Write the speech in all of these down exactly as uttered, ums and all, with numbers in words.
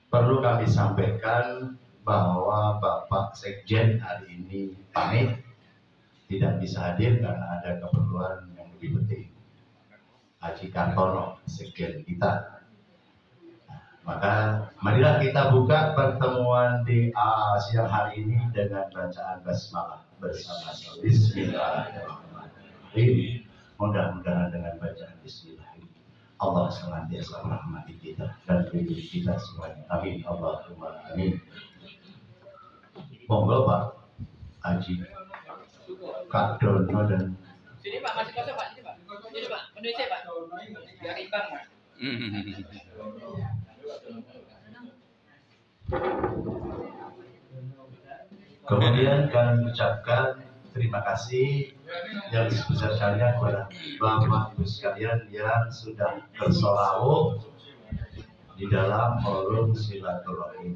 perlu kami sampaikan bahwa Bapak Sekjen hari ini pamit, tidak bisa hadir karena ada keperluan yang lebih penting. Haji Kartono, Sekjen kita. Maka marilah kita buka pertemuan di uh, siang hari ini dengan bacaan basmalah bersama-sama. Bismillahirrahmanirrahim. Mudah-mudahan dengan bacaan Bismillah Allah senantiasa merahmati kita dan melindungi kita semuanya. Amin. Allahumma amin. Monggo Pak Haji Kak Dono dan sini Pak, masih kosong Pak, sini Pak. Sini Pak, Indonesia Pak. Biar imbang Pak. Kemudian kami ucapkan terima kasih yang sebesar-besarnya kepada Bapak Ibu sekalian yang sudah bersolawat di dalam forum silaturahim.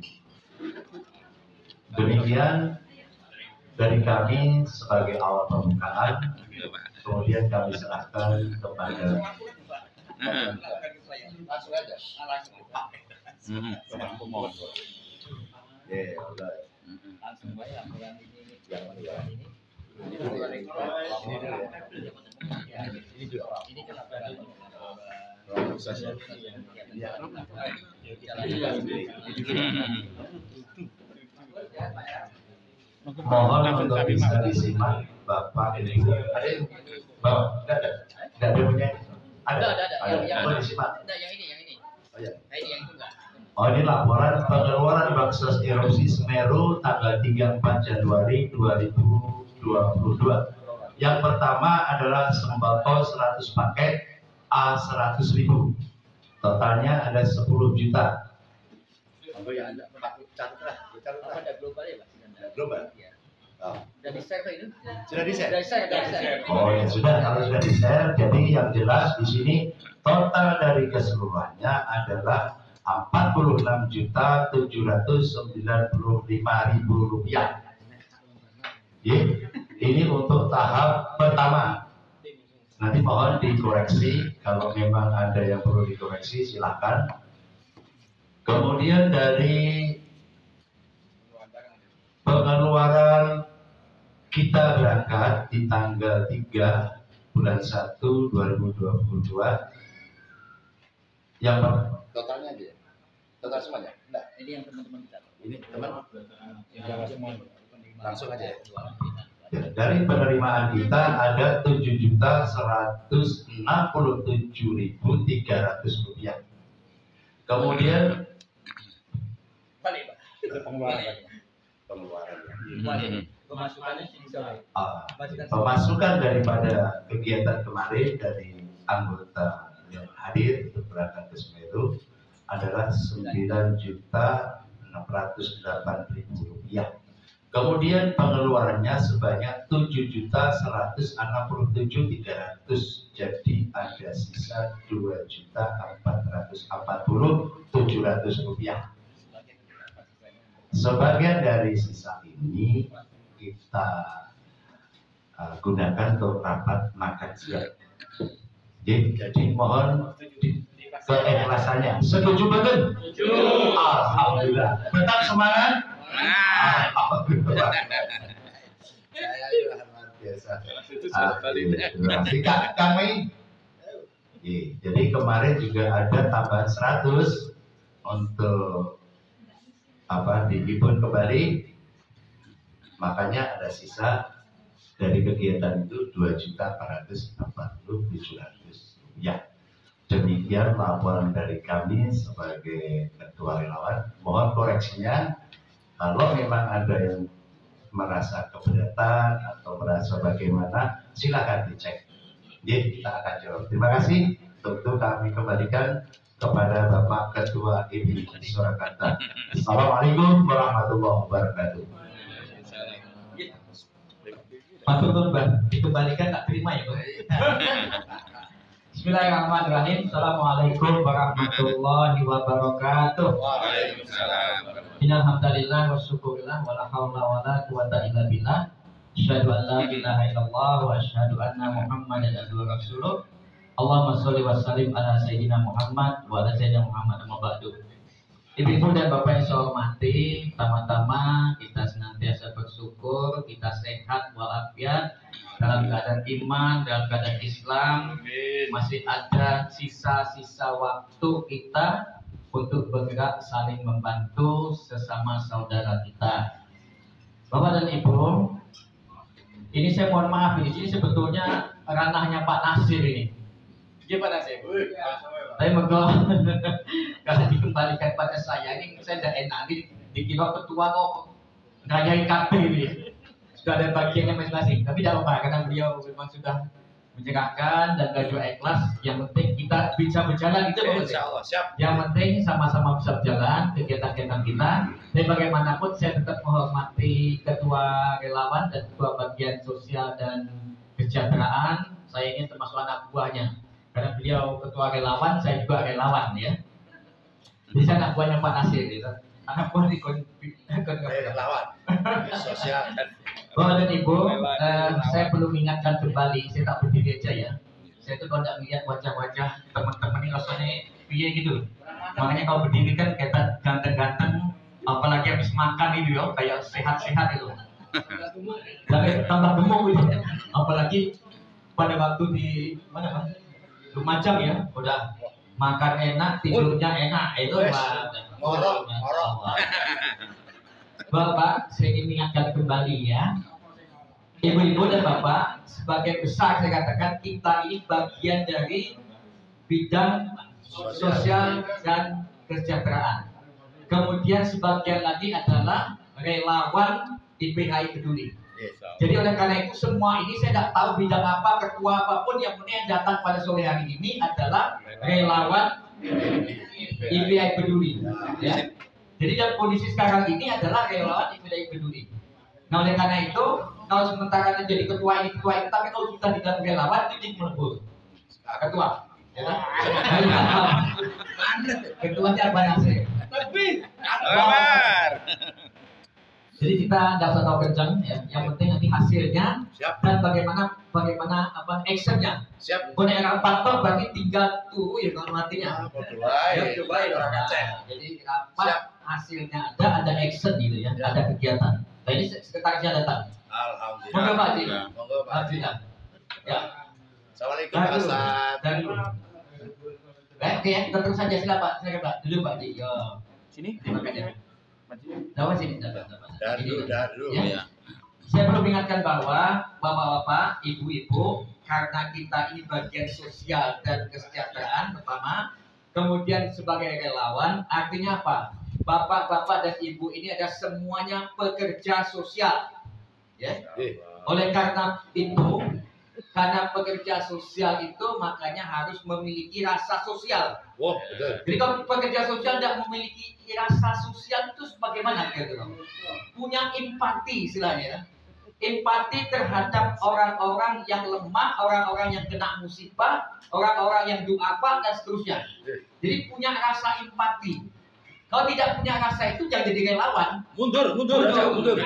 Demikian dari kami sebagai awal pembukaan. Kemudian kami serahkan kepada Langsung aja. Langsung. Ya, udah. Langsung bayar yang ini, yang ini. Ini juga. Ini kenapa? Mohon untuk bisa disimak Bapak Ibu. Ada yang bawa? Tidak ada. Tidak ada punya. Ada. Ada, ada. Yang yang boleh disimak. Enggak, yang ini, yang ini. Oh ya. Nah, ini yang itu enggak. Oh, ini laporan pengeluaran Baksos Erupsi Semeru tanggal tiga puluh empat Januari dua ribu dua puluh dua. Yang pertama adalah sembako seratus paket A seratus ribu. Totalnya ada sepuluh juta. Oh ya, ada catat lah, catat lah. Ada global ya, Pak? Global. Iya. Oh. Sudah di-share Pak itu? Sudah di-share? Sudah di-share, sudah di-share. Oh ya sudah, kalau sudah di-share, jadi yang jelas di sini total dari keseluruhannya adalah empat puluh enam juta tujuh ratus sembilan puluh lima ribu rupiah. Ya, ini untuk tahap pertama. Nanti mohon dikoreksi kalau memang ada yang perlu dikoreksi, silakan. Kemudian dari pengeluaran kita berangkat di tanggal tiga bulan satu dua ribu dua puluh dua. Yang Totalnya aja. Total semuanya? Enggak. Ini yang teman-teman kita. Ini teman. Langsung aja ya. ya, dari penerimaan kita ada tujuh juta seratus enam puluh tujuh ribu tiga ratus rupiah. Kemudian Balik Pak. Pengeluaran. Pengeluaran. Balik. Pemasukannya sini sore. uh, pemasukan daripada kegiatan kemarin dari anggota yang hadir untuk berangkat ke Semeru adalah sembilan juta enam ratus delapan ribu rupiah. Kemudian pengeluarannya sebanyak tujuh juta seratus enam puluh tujuh ribu tiga ratus. Jadi ada sisa dua juta empat ratus empat puluh ribu tujuh ratus rupiah. Sebagian dari sisa ini kita uh, gunakan untuk rapat makan siang. Jadi, jadi mohon keikhlasannya. Setuju betul? Setuju. Alhamdulillah. Tetap semangat. Alhamdulillah. Saya juga luar biasa. Kak kami. Jadi kemarin juga ada tambahan seratus untuk apa dihibur kembali. Makanya ada sisa dari kegiatan itu dua juta empat ratus empat puluh ribu tujuh ratus rupiah. Demikian laporan dari kami sebagai ketua relawan. Mohon koreksinya kalau memang ada yang merasa keberatan atau merasa bagaimana, silakan dicek. Jadi kita akan jawab. Terima kasih. Tentu kami kembalikan kepada Bapak Ketua I B Surakarta. Assalamualaikum warahmatullahi wabarakatuh. Matur nuwun, Bang. Dikembalikan tak terima ya, Bang. Bismillahirrahmanirrahim. Assalamualaikum warahmatullahi wabarakatuh. Waalaikumsalam. Innal hamdalillah wa syukurillah wa la haula wa la quwata illa billah. Asyhadu an la ilaha illallah wa asyhadu anna Muhammadan abduhu wa rasuluh. Allahumma sholli wa sallim ala sayyidina Muhammad wa ala sayyidina Muhammad amma ba'du. Ibu-ibu dan bapak yang saya hormati, pertama-tama kita senantiasa bersyukur kita sehat walafiat dalam keadaan iman, dalam keadaan Islam. Masih ada sisa-sisa waktu kita untuk bergerak saling membantu sesama saudara kita. Bapak dan Ibu, ini saya mohon maaf, di sini sebetulnya ranahnya Pak Nasir ini. Dia Pak Nasir. Tapi moga kalau dikembalikan pada saya ini saya tidak enak. Ini dikira ketua kok ngayain K P ini. Sudah ada bagiannya masing-masing. Tapi tidak apa-apa karena beliau memang sudah menyerahkan dan belajar ikhlas. Yang penting kita bisa berjalan gitu Pak. Insya Allah siap. Yang penting sama-sama bisa berjalan kegiatan-kegiatan kita. Tapi bagaimanapun saya tetap menghormati ketua relawan dan ketua bagian sosial dan kesejahteraan. Saya ini termasuk anak buahnya. Karena beliau ketua relawan, saya juga relawan ya. Jadi saya anak buahnya Pak Nasir gitu. Anak buah di kon relawan sosial. Bapak dan Ibu, eh, saya perlu mengingatkan kembali, saya tak berdiri aja ya. Saya tuh kalau tidak melihat wajah-wajah teman-teman ini rasanya piye gitu. Makanya kalau berdiri kan kita ganteng-ganteng, apalagi habis makan itu ya, kayak sehat-sehat itu. Tapi tambah gemuk gitu. Apalagi pada waktu di mana Pak? Lumajang ya, udah makan enak, tidurnya enak, itu Pak. Ngorok, ngorok. Bapak, saya ingin mengingatkan kembali ya, ibu-ibu dan bapak, sebagai besar saya katakan kita ini bagian dari bidang sosial dan kesejahteraan. Kemudian sebagian lagi adalah relawan I P H I Peduli. Jadi oleh karena itu semua ini saya tidak tahu bidang apa, ketua apapun yang yang datang pada sore hari ini adalah relawan I P H I Peduli. Ya. Jadi dalam kondisi sekarang ini adalah relawan I P H I Peduli. Nah oleh karena itu kalau sementara jadi ketua ini ketua ini, tapi kalau kita tidak relawan itu jadi melebur. Ketua, ya kan? Ketuanya banyak sih. Tapi. Jadi kita nggak usah tahu kencang ya. Yang penting nanti hasilnya. Siap. Dan bagaimana bagaimana apa actionnya. Siap. Kalau yang rapat berarti tinggal tunggu ya kalau matinya. Ya, coba orang Aceh. Jadi rapat hasilnya ada ada action gitu ya, ya. Ada kegiatan. Nah ini sekretarisnya datang. Alhamdulillah. Monggo Pak Haji. Monggo Pak Haji. Ya. Assalamualaikum Pak Ustaz. Dan dulu. Baik, oke ya, kita terus saja silakan Pak. Silakan Pak. Dulu Pak Haji. Yo. Sini. Terima kasih. Dapat sini, dapat, dapat. Dulu, dulu. Ya. Saya perlu mengingatkan bahwa bapak-bapak, ibu-ibu, karena kita ini bagian sosial dan kesejahteraan pertama, kemudian sebagai relawan, artinya apa? Bapak-bapak dan ibu ini ada semuanya pekerja sosial, ya. Oleh karena itu, karena pekerja sosial itu makanya harus memiliki rasa sosial. Wow, betul. Jadi kalau pekerja sosial tidak memiliki rasa sosial itu bagaimana gitu? Punya empati istilahnya. Empati terhadap orang-orang yang lemah, orang-orang yang kena musibah, orang-orang yang duafa dan seterusnya. Jadi punya rasa empati. Kalau tidak punya rasa itu jangan jadi relawan. Mundur, mundur, mundur. mundur.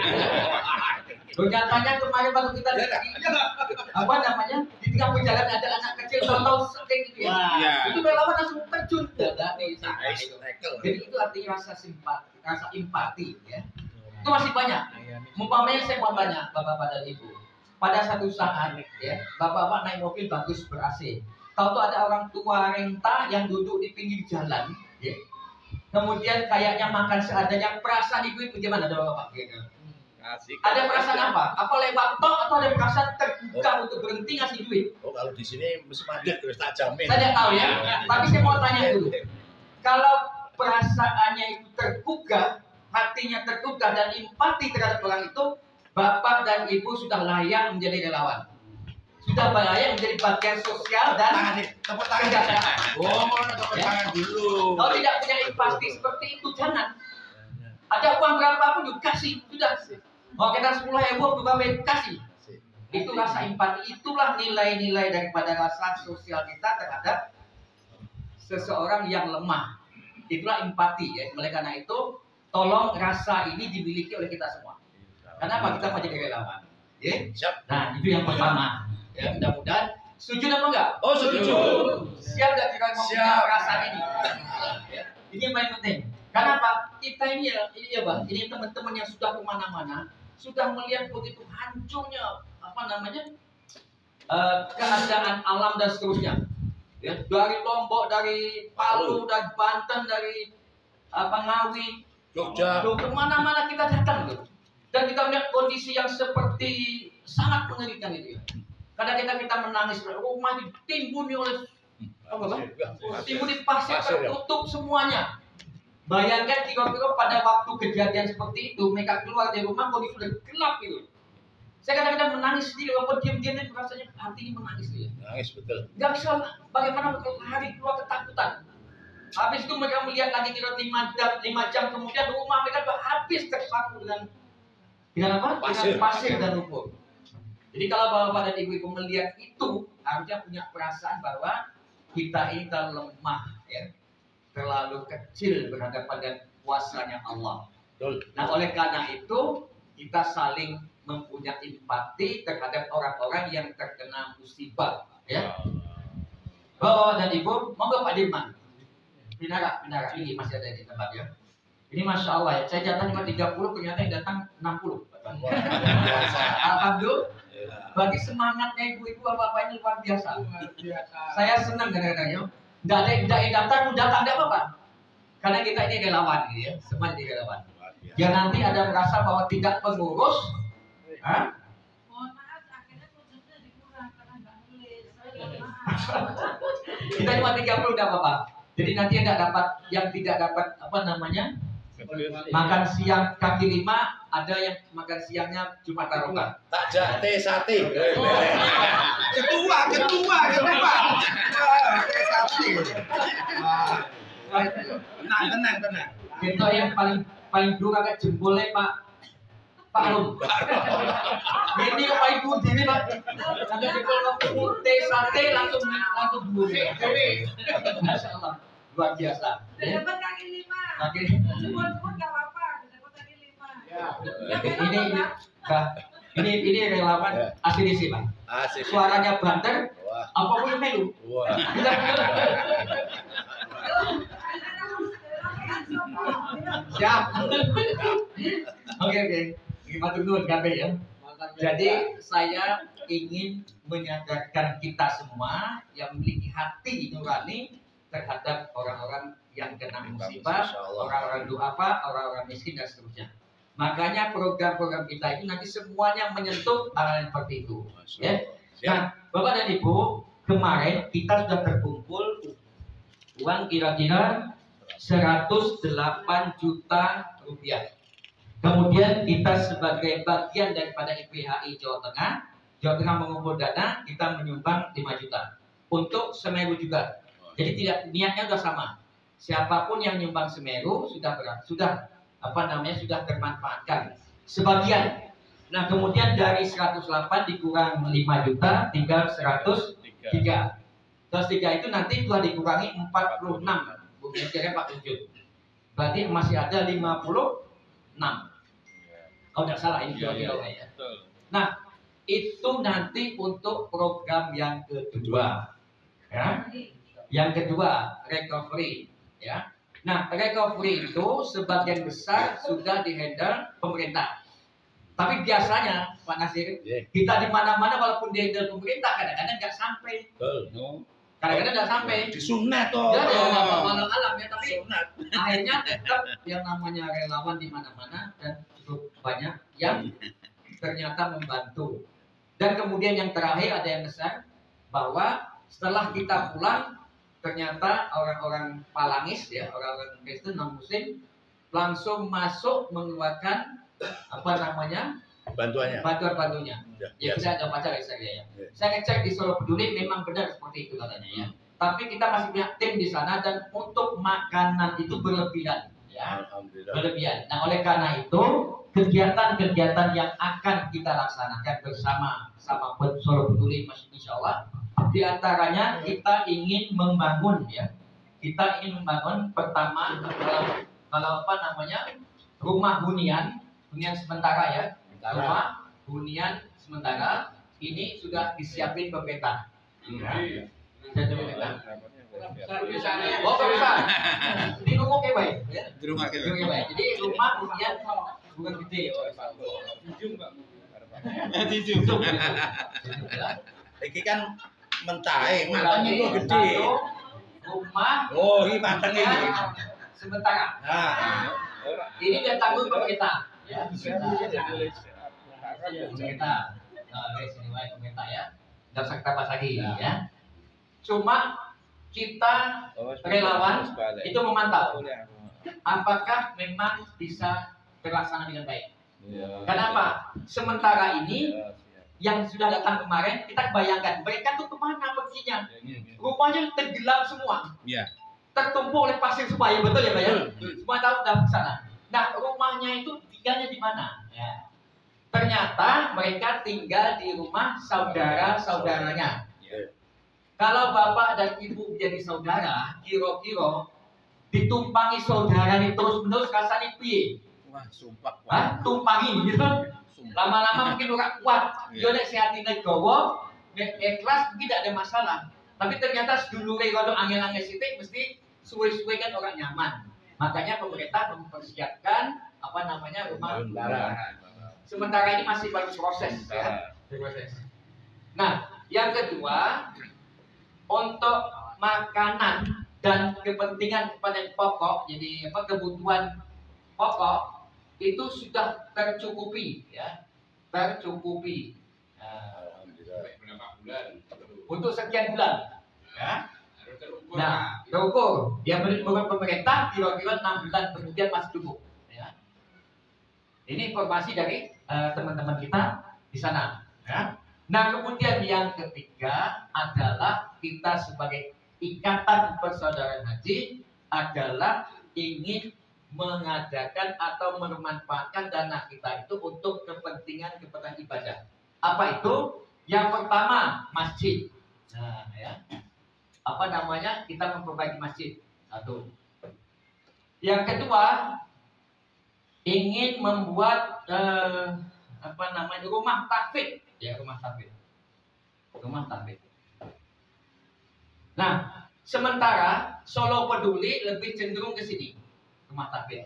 Nyatanya kemarin waktu kita di, apa namanya di tengah perjalanan ada anak kecil tahu setting gitu ya. Ya. Itu relawan langsung terjun dari jadi itu artinya rasa simpati, rasa empati ya. Itu masih banyak. Umpamanya saya mau banyak bapak-bapak dan ibu. Pada satu saat ya, bapak-bapak naik mobil bagus ber-A C. Tahu tuh ada orang tua renta yang duduk di pinggir jalan, ya. Kemudian kayaknya makan seadanya, perasaan ibu-ibu gimana ada bapak gitu. Asik. Ada perasaan apa? Apa lewat tok atau ada perasaan terbuka oh. untuk berhenti ngasih duit? Oh kalau di sini mesti padat terus tak jamin. Saya tidak tahu ya. Tapi saya mau tanya dulu. Kalau perasaannya itu tergugah, hatinya tergugah dan empati terhadap orang itu, bapak dan ibu sudah layak menjadi relawan. Sudah layak menjadi bagian sosial dan tepuk tangan. Oh, tepuk tangan dulu. Kalau tidak punya empati seperti itu jangan. Ada uang berapapun juga kasih, sudah. Mau kita sepuluh ribu juga kasih. Itu rasa empati, itulah nilai-nilai daripada rasa sosial kita terhadap seseorang yang lemah. Itulah empati ya. Oleh karena itu, tolong rasa ini dimiliki oleh kita semua. Kenapa kita mau jadi relawan? Ya? Nah, itu yang pertama. Ya, mudah-mudahan setuju apa enggak? Oh, setuju. Siap enggak kita mau punya perasaan ini? Ya. Ini yang paling penting. Karena apa? Kita ini ya, ini ya Bang, ini teman-teman yang sudah kemana-mana, sudah melihat begitu hancurnya apa namanya uh, keadaan alam dan seterusnya. Ya, dari Lombok, dari Palu, dari Banten, dari apa Ngawi, Jogja, kemana-mana kita datang gitu. Dan kita melihat kondisi yang seperti sangat mengerikan itu ya. Kadang kita kita menangis, rumah ditimbuni oleh apa Bang? Timbuni pasir tertutup semuanya. Bayangkan kira-kira pada waktu kejadian seperti itu, mereka keluar dari rumah kondisi sudah gelap gitu. Saya kadang-kadang menangis sendiri, walaupun diam-diam itu rasanya hati menangis dia. Nangis betul. Gak bisa bagaimana mereka lari keluar ketakutan. Habis itu mereka melihat lagi kira lima jam, lima jam kemudian rumah mereka sudah habis tersapu dengan dengan apa? Pasir. Dengan pasir dan lumpur. Jadi kalau bapak dan ibu-ibu melihat itu, harusnya punya perasaan bahwa kita ini terlalu lemah, ya, terlalu kecil berhadapan dengan kuasanya Allah. Betul. Nah, oleh karena itu kita saling mempunyai empati terhadap orang-orang yang terkena musibah, ya. Bapak dan ibu, monggo Pak Dirman. Binara, binara ini masih ada di tempat ya. Ini masya Allah ya. Saya datang cuma tiga puluh, ternyata yang datang enam puluh. Alhamdulillah. Berarti semangatnya ibu-ibu bapak ini luar biasa. Saya senang kadang-kadang ya. Tidak ada tidak yang daftar pun datang tidak apa-apa. Karena kita ini relawan gitu ya. Semua jadi relawan. Ya nanti ada merasa bahwa tidak pengurus. Hah? Mohon maaf, akhirnya khususnya dikurang karena nggak nulis. Kita cuma tiga puluh tidak apa-apa. Jadi nanti tidak dapat yang tidak dapat apa namanya makan siang kaki lima, ada yang makan siangnya cuma taruhan. Tak jate sate. Ketua, ketua, ketua. Sate. Tenang, tenang, tenang. Itu yang paling paling dulu kakak jempolnya Pak Pak Rum. Ini yang paling dulu diri Pak. Ada jempol putih sate langsung langsung dulu. Masya Allah. Luar biasa. Udah dapat kaki lima. Kaki. Jempol-jempol nggak apa-apa. Udah dapat kaki lima. Ini ini Pak, ini ini relawan asli sih Pak. Asik. Suaranya banter. Wah. Apa pun melu. Wah. Siap. Oke oke. Matur nuwun kabeh ya. Jadi saya ingin menyadarkan kita semua yang memiliki hati nurani terhadap orang-orang yang kena musibah, orang-orang duafa, orang-orang miskin dan seterusnya. Makanya program-program kita itu nanti semuanya menyentuh hal yang seperti itu. Ya. Nah, Bapak dan Ibu, kemarin kita sudah terkumpul uang kira-kira seratus delapan juta rupiah. Kemudian kita sebagai bagian daripada I P H I Jawa Tengah, Jawa Tengah mengumpul dana, kita menyumbang lima juta untuk Semeru juga. Jadi tidak niatnya sudah sama. Siapapun yang nyumbang Semeru sudah berat, sudah apa namanya sudah termanfaatkan sebagian. Nah kemudian dari seratus delapan dikurang lima juta, tinggal seratus tiga. seratus tiga itu nanti telah dikurangi empat puluh enam. Bukan kira Pak Wujud. Berarti masih ada lima puluh enam. Oh tidak salah ini kira-kira ya. Nah itu nanti untuk program yang kedua. Ya. Yang kedua, recovery, ya. Nah, recovery itu sebagian besar sudah dihandle pemerintah. Tapi biasanya, Pak Nasir, kita di mana-mana walaupun dihandle pemerintah kadang-kadang nggak sampai. Kadang-kadang nggak sampai. Disunat toh. Ya, ya, walau alam ya, tapi akhirnya tetap yang namanya relawan di mana-mana dan cukup banyak yang ternyata membantu. Dan kemudian yang terakhir ada yang besar bahwa setelah kita pulang ternyata orang-orang Palangis ya, orang-orang Kristen non Muslim langsung masuk mengeluarkan apa namanya bantuannya. Bantuan-bantunya. Ya, ya kita ada baca ya saya ya. ya. Saya ngecek di Solo Peduli memang benar seperti itu katanya ya. Tapi kita masih punya tim di sana dan untuk makanan itu berlebihan ya. Alhamdulillah. Berlebihan. Nah, oleh karena itu kegiatan-kegiatan yang akan kita laksanakan bersama sama Solo Peduli insyaallah di antaranya kita ingin membangun ya. Kita ingin membangun pertama kalau kalau apa namanya? Rumah hunian, hunian sementara ya. Rumah hunian sementara ini sudah disiapin pemerintah. Ya. Sudah pemerintah. Oh, besar. Di rumah kayak baik ya. rumah kita. Gedung yang baik. Jadi rumah kemudian bukan gede. Dijung. Gedung. Iki kan mentahe, Jadi, matangnya itu gede. satu, rumah Oh, ini matangnya ini. kemudian sementara. Nah, Ini dia tanggung pemerintah. Ya, pemerintah. Nah, guys, ini wae pemerintah ya. Nggak usah kita bahas lagi ya. Cuma kita relawan itu memantau apakah memang bisa terlaksana dengan baik. Kenapa? Sementara ini yang sudah datang kemarin, kita bayangkan mereka tuh kemana perginya? Rumahnya tenggelam semua, iya. tertumpuk oleh pasir supaya betul ya, Pak ya? Semua tahu dalam sana. Nah, rumahnya itu tinggalnya di mana? Ya. Ternyata mereka tinggal di rumah saudara-saudaranya. Kalau bapak dan ibu menjadi saudara, kira-kira ditumpangi saudara ini terus-menerus rasanya piye? Wah, sumpah. Hah? Tumpangi gitu. Lama-lama mungkin orang kuat. Dia nek sehat ini gowo, nek ikhlas mungkin tidak ada masalah. Tapi ternyata sedulure kalau angel-angel sithik mesti suwe-suwe kan orang nyaman. Makanya pemerintah mempersiapkan apa namanya rumah saudara. Sementara ini masih baru proses ya. Proses. Nah, yang kedua untuk makanan dan kepentingan kepada pokok, jadi apa kebutuhan pokok itu sudah tercukupi ya, tercukupi uh, untuk sekian bulan ya. Nah, terukur dia menurut pemerintah kira-kira enam bulan kemudian masih cukup ya. Ini informasi dari uh, teman-teman kita di sana ya. Nah, kemudian yang ketiga adalah kita sebagai ikatan persaudaraan haji adalah ingin mengadakan atau memanfaatkan dana kita itu untuk kepentingan kepentingan ibadah. Apa itu? Yang pertama masjid. Nah, ya. Apa namanya? Kita memperbaiki masjid. Satu. Yang kedua ingin membuat eh, apa namanya rumah tahfidz. Ya, rumah tahfidz. Rumah tahfidz. Nah, sementara Solo Peduli lebih cenderung ke sini. Rumah tahfidz.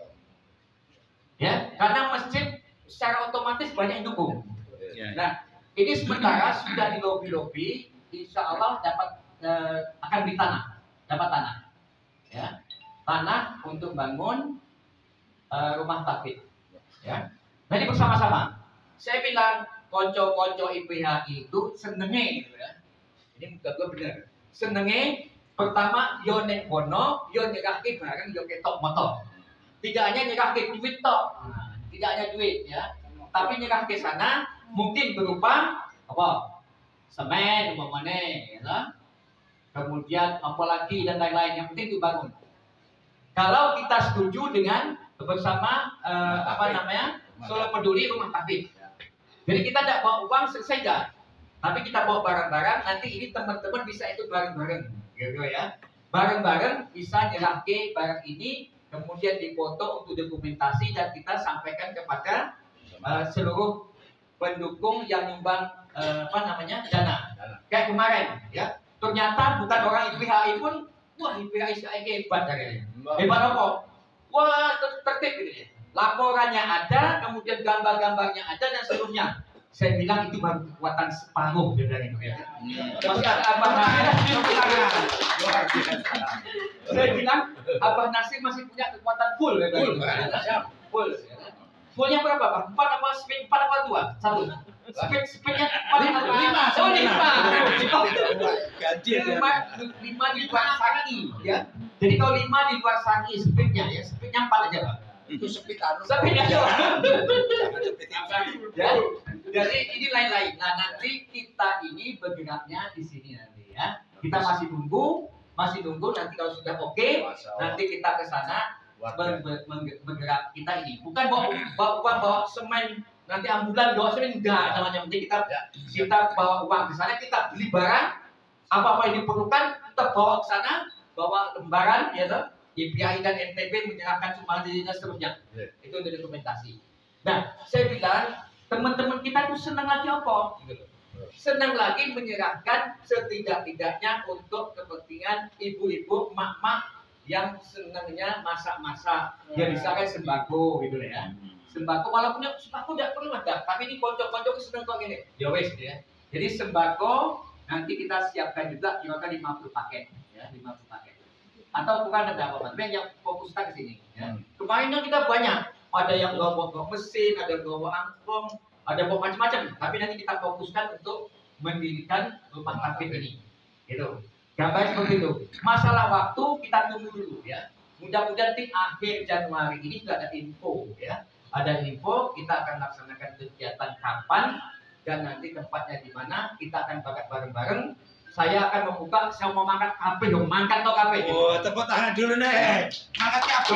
Ya, karena masjid secara otomatis banyak yang dukung. Nah, ini sementara sudah di lobi-lobi, insya Allah dapat eh, akan di tanah, dapat tanah, ya, tanah untuk bangun eh, rumah tahfidz. Ya, jadi bersama-sama. Saya bilang konco-konco I P H I itu senenge, gitu ya. Ini juga benar. Senenge pertama yo nek bono, yo nyerahke barang yo ketok motor. Tidak hanya nyerah ke duit tok, nah, tidak hanya duit ya, tapi nyerah ke sana mungkin berupa apa? Semen, umpamanya, ya, kemudian apalagi dan lain-lain yang penting itu bangun. Kalau kita setuju dengan bersama eh, apa namanya Solo Peduli rumah tahfidz, jadi kita tidak bawa uang selesai dah, tapi kita bawa barang-barang. Nanti ini teman-teman bisa itu bareng-bareng, gitu ya, bareng-bareng bisa nyerah ke barang ini. Kemudian dipoto untuk dokumentasi dan kita sampaikan kepada uh, seluruh pendukung yang nyumbang uh, apa namanya dana. Kayak kemarin, ya ternyata bukan orang I P H I pun, wah I P H I hebat dari hebat apa? Wah ter tertib gitu ya. Laporannya ada, kemudian gambar-gambarnya ada dan seluruhnya. Saya bilang itu baru kekuatan separuh dari itu ya. Masih ada Abah Nasir luar biasa. Saya bilang Abah Nasir masih punya kekuatan full ya. Full, full. Fullnya berapa Pak? Empat apa speed empat apa dua? Satu. Speed speednya empat apa lima? Oh lima. Ganti Lima lima di luar saki ya. Jadi kalau lima di luar saki speednya ya, speednya empat aja Pak. itu speed anu. Speednya Jangan speed ya. Jadi ini lain-lain. Nah nanti kita ini bergeraknya di sini nanti ya. Kita masih tunggu, masih tunggu. Nanti kalau sudah oke, okay, nanti kita ke sana ber, ber, bergerak kita ini. Bukan bawa bawa uang, bawa semen. Nanti ambulan bawa semen enggak. Namanya nanti kita kita bawa uang ke sana, kita beli barang apa-apa yang diperlukan, kita bawa ke sana, bawa lembaran, ya toh. I P H I dan N T B menyerahkan sumbangan dan seterusnya. Itu untuk dokumentasi. Nah, saya bilang teman-teman kita itu senang lagi apa? Senang lagi menyerahkan setidak-tidaknya untuk kepentingan ibu-ibu, mak-mak yang senangnya masak-masak, ya misalkan sembako gitu ya. Sembako walaupun sembako tidak perlu ada, tapi ini konco-konco seneng kok gini. Ya wes gitu ya. Jadi sembako nanti kita siapkan juga kira-kira lima puluh paket ya, lima puluh paket. Atau bukan ada apa-apa, tapi yang fokus kita ke sini ya. Kemarin kita banyak, ada yang bawa mesin, ada yang bawa angkong, ada bawa macam-macam, tapi nanti kita fokuskan untuk mendirikan rumah takbir ini. Gitu. Gambar seperti itu. Masalah waktu kita tunggu dulu ya. Mudah-mudahan di akhir Januari ini sudah ada info ya. Ada info kita akan laksanakan kegiatan kapan dan nanti tempatnya di mana, kita akan bakar bareng-bareng. Saya akan membuka, saya mau makan kafe dong, makan atau kafe. Oh, tepuk tangan dulu nih. Makan kafe.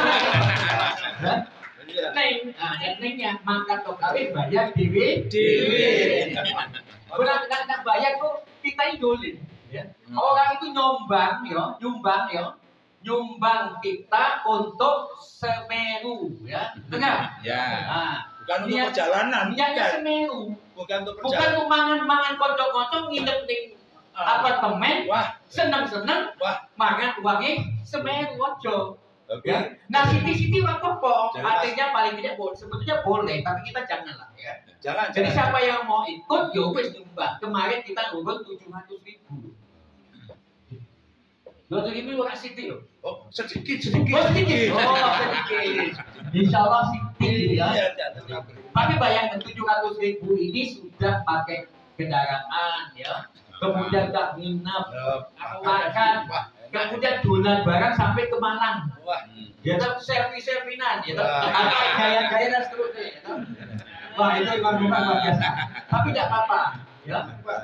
Neng, nah, nengnya makan atau kafe bayar dewi. Dewi. Benar nak bayar tuh kita idolin. Ya. Orang itu nyumbang ya, nyumbang ya, nyumbang kita untuk Semeru ya, dengar? Ya. Nah, Bukan untuk niat- perjalanan. niatnya Bukan. Semeru, Bukan untuk bukan perjalanan. tuh mangan-mangan kocok-kocok nginep di apartemen, Wah, seneng-seneng, wah. mangan uangnya Semeru ojo. Oke. Ya. Nah, siti-siti waktu kok, Jangan artinya paling tidak boleh, sebetulnya boleh, tapi kita janganlah ya. Jangan. Jadi jangan. siapa yang mau ikut, ya wes nyumbang. Kemarin kita ngurus tujuh ratus ribu. dua ratus ribu orang siti loh. Oh, sedikit, sedikit. Oh sedikit, oh sedikit. Insya Allah sedikit ya. Iya, iya. Tapi bayangkan tujuh ratus ribu ini sudah pakai kendaraan ya. Kemudian tak nginep, makan, Wah, kemudian dolan barang sampai ke Malang. wah. Ya kan servis-servinan ya Wah. kan. Gaya-gaya dan seterusnya ya kan. Wah itu memang luar biasa. Tapi tidak apa-apa ya.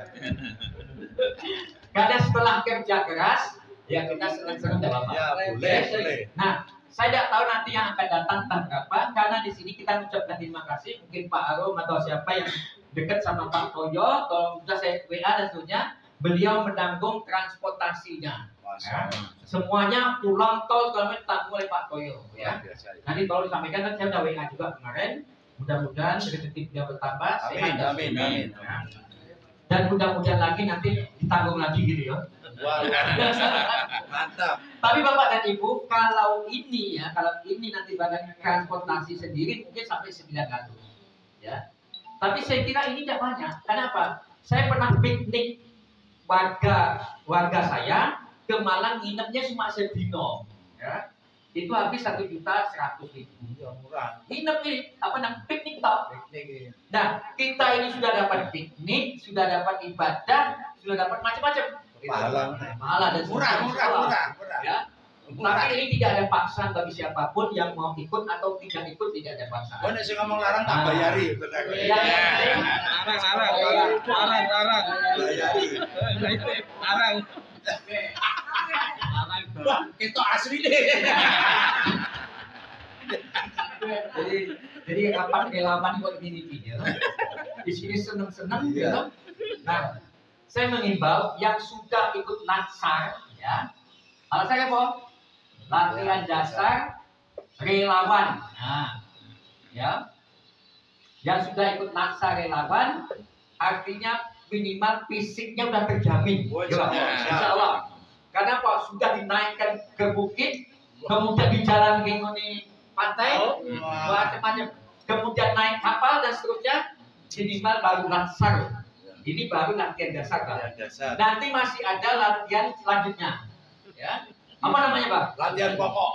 Karena setelah kerja keras, ya kita senang-senang tidak apa-apa. Ya, boleh, boleh. Nah, saya tidak tahu nanti yang akan datang entah berapa, karena di sini kita mengucapkan terima kasih. Mungkin Pak Arum atau siapa yang dekat sama Pak Toyo, tolong sudah saya W A dan seterusnya. Beliau menanggung transportasinya. Ya. Semuanya pulang tol segala macam ditanggung oleh Pak Toyo. Ya. Nanti tolong disampaikan, dan saya sudah W A juga kemarin. Mudah-mudahan rezeki dia bertambah. Amin, sehat dan amin, sukses. amin. Ya. Dan mudah-mudahan lagi nanti ditanggung lagi gitu ya. Wah, luar biasa. Mantap. Tapi Bapak dan Ibu, kalau ini ya, kalau ini nanti badan transportasi sendiri mungkin sampai sembilan ratus. Ya. Tapi saya kira ini tidak banyak. Kenapa? Saya pernah piknik warga warga saya ke Malang, nginepnya cuma sedino. Ya. Itu habis satu juta seratus ribu. Ya, murah. Nginep ini apa namanya piknik toh. Piknik. Nah, kita ini sudah dapat piknik, sudah dapat ibadah, sudah dapat macam-macam. Pahala. Pahala dan Murah, seterusnya. murah, murah, murah. Ya. Murah. Tapi ini tidak ada paksaan bagi siapapun yang mau ikut atau tidak ikut, tidak ada paksaan. Oh, nek sing ngomong larang tak bayari, bener. Ya, ya, ya. Larang, larang, larang, larang, larang. Bayari. Larang. Wah, itu asli deh. Jadi, jadi rapat relawan buat gini ya. Di sini seneng-seneng, Iya. gitu. Nah, saya mengimbau yang sudah ikut latsar, ya. Alasannya apa? Latihan dasar relawan. Nah, ya. Yang sudah ikut latsar relawan, artinya minimal fisiknya udah terjamin. Oh, Ya, insya Allah. insya Allah. Karena apa? Sudah dinaikkan ke bukit, kemudian di jalan ke ngoni pantai, Wah. macam-macam. Kemudian naik kapal dan seterusnya, minimal baru latsar. Ini baru latihan dasar, Pak. Latihan dasar. Nanti masih ada latihan selanjutnya. Ya. Apa namanya, Pak? Latihan pokok.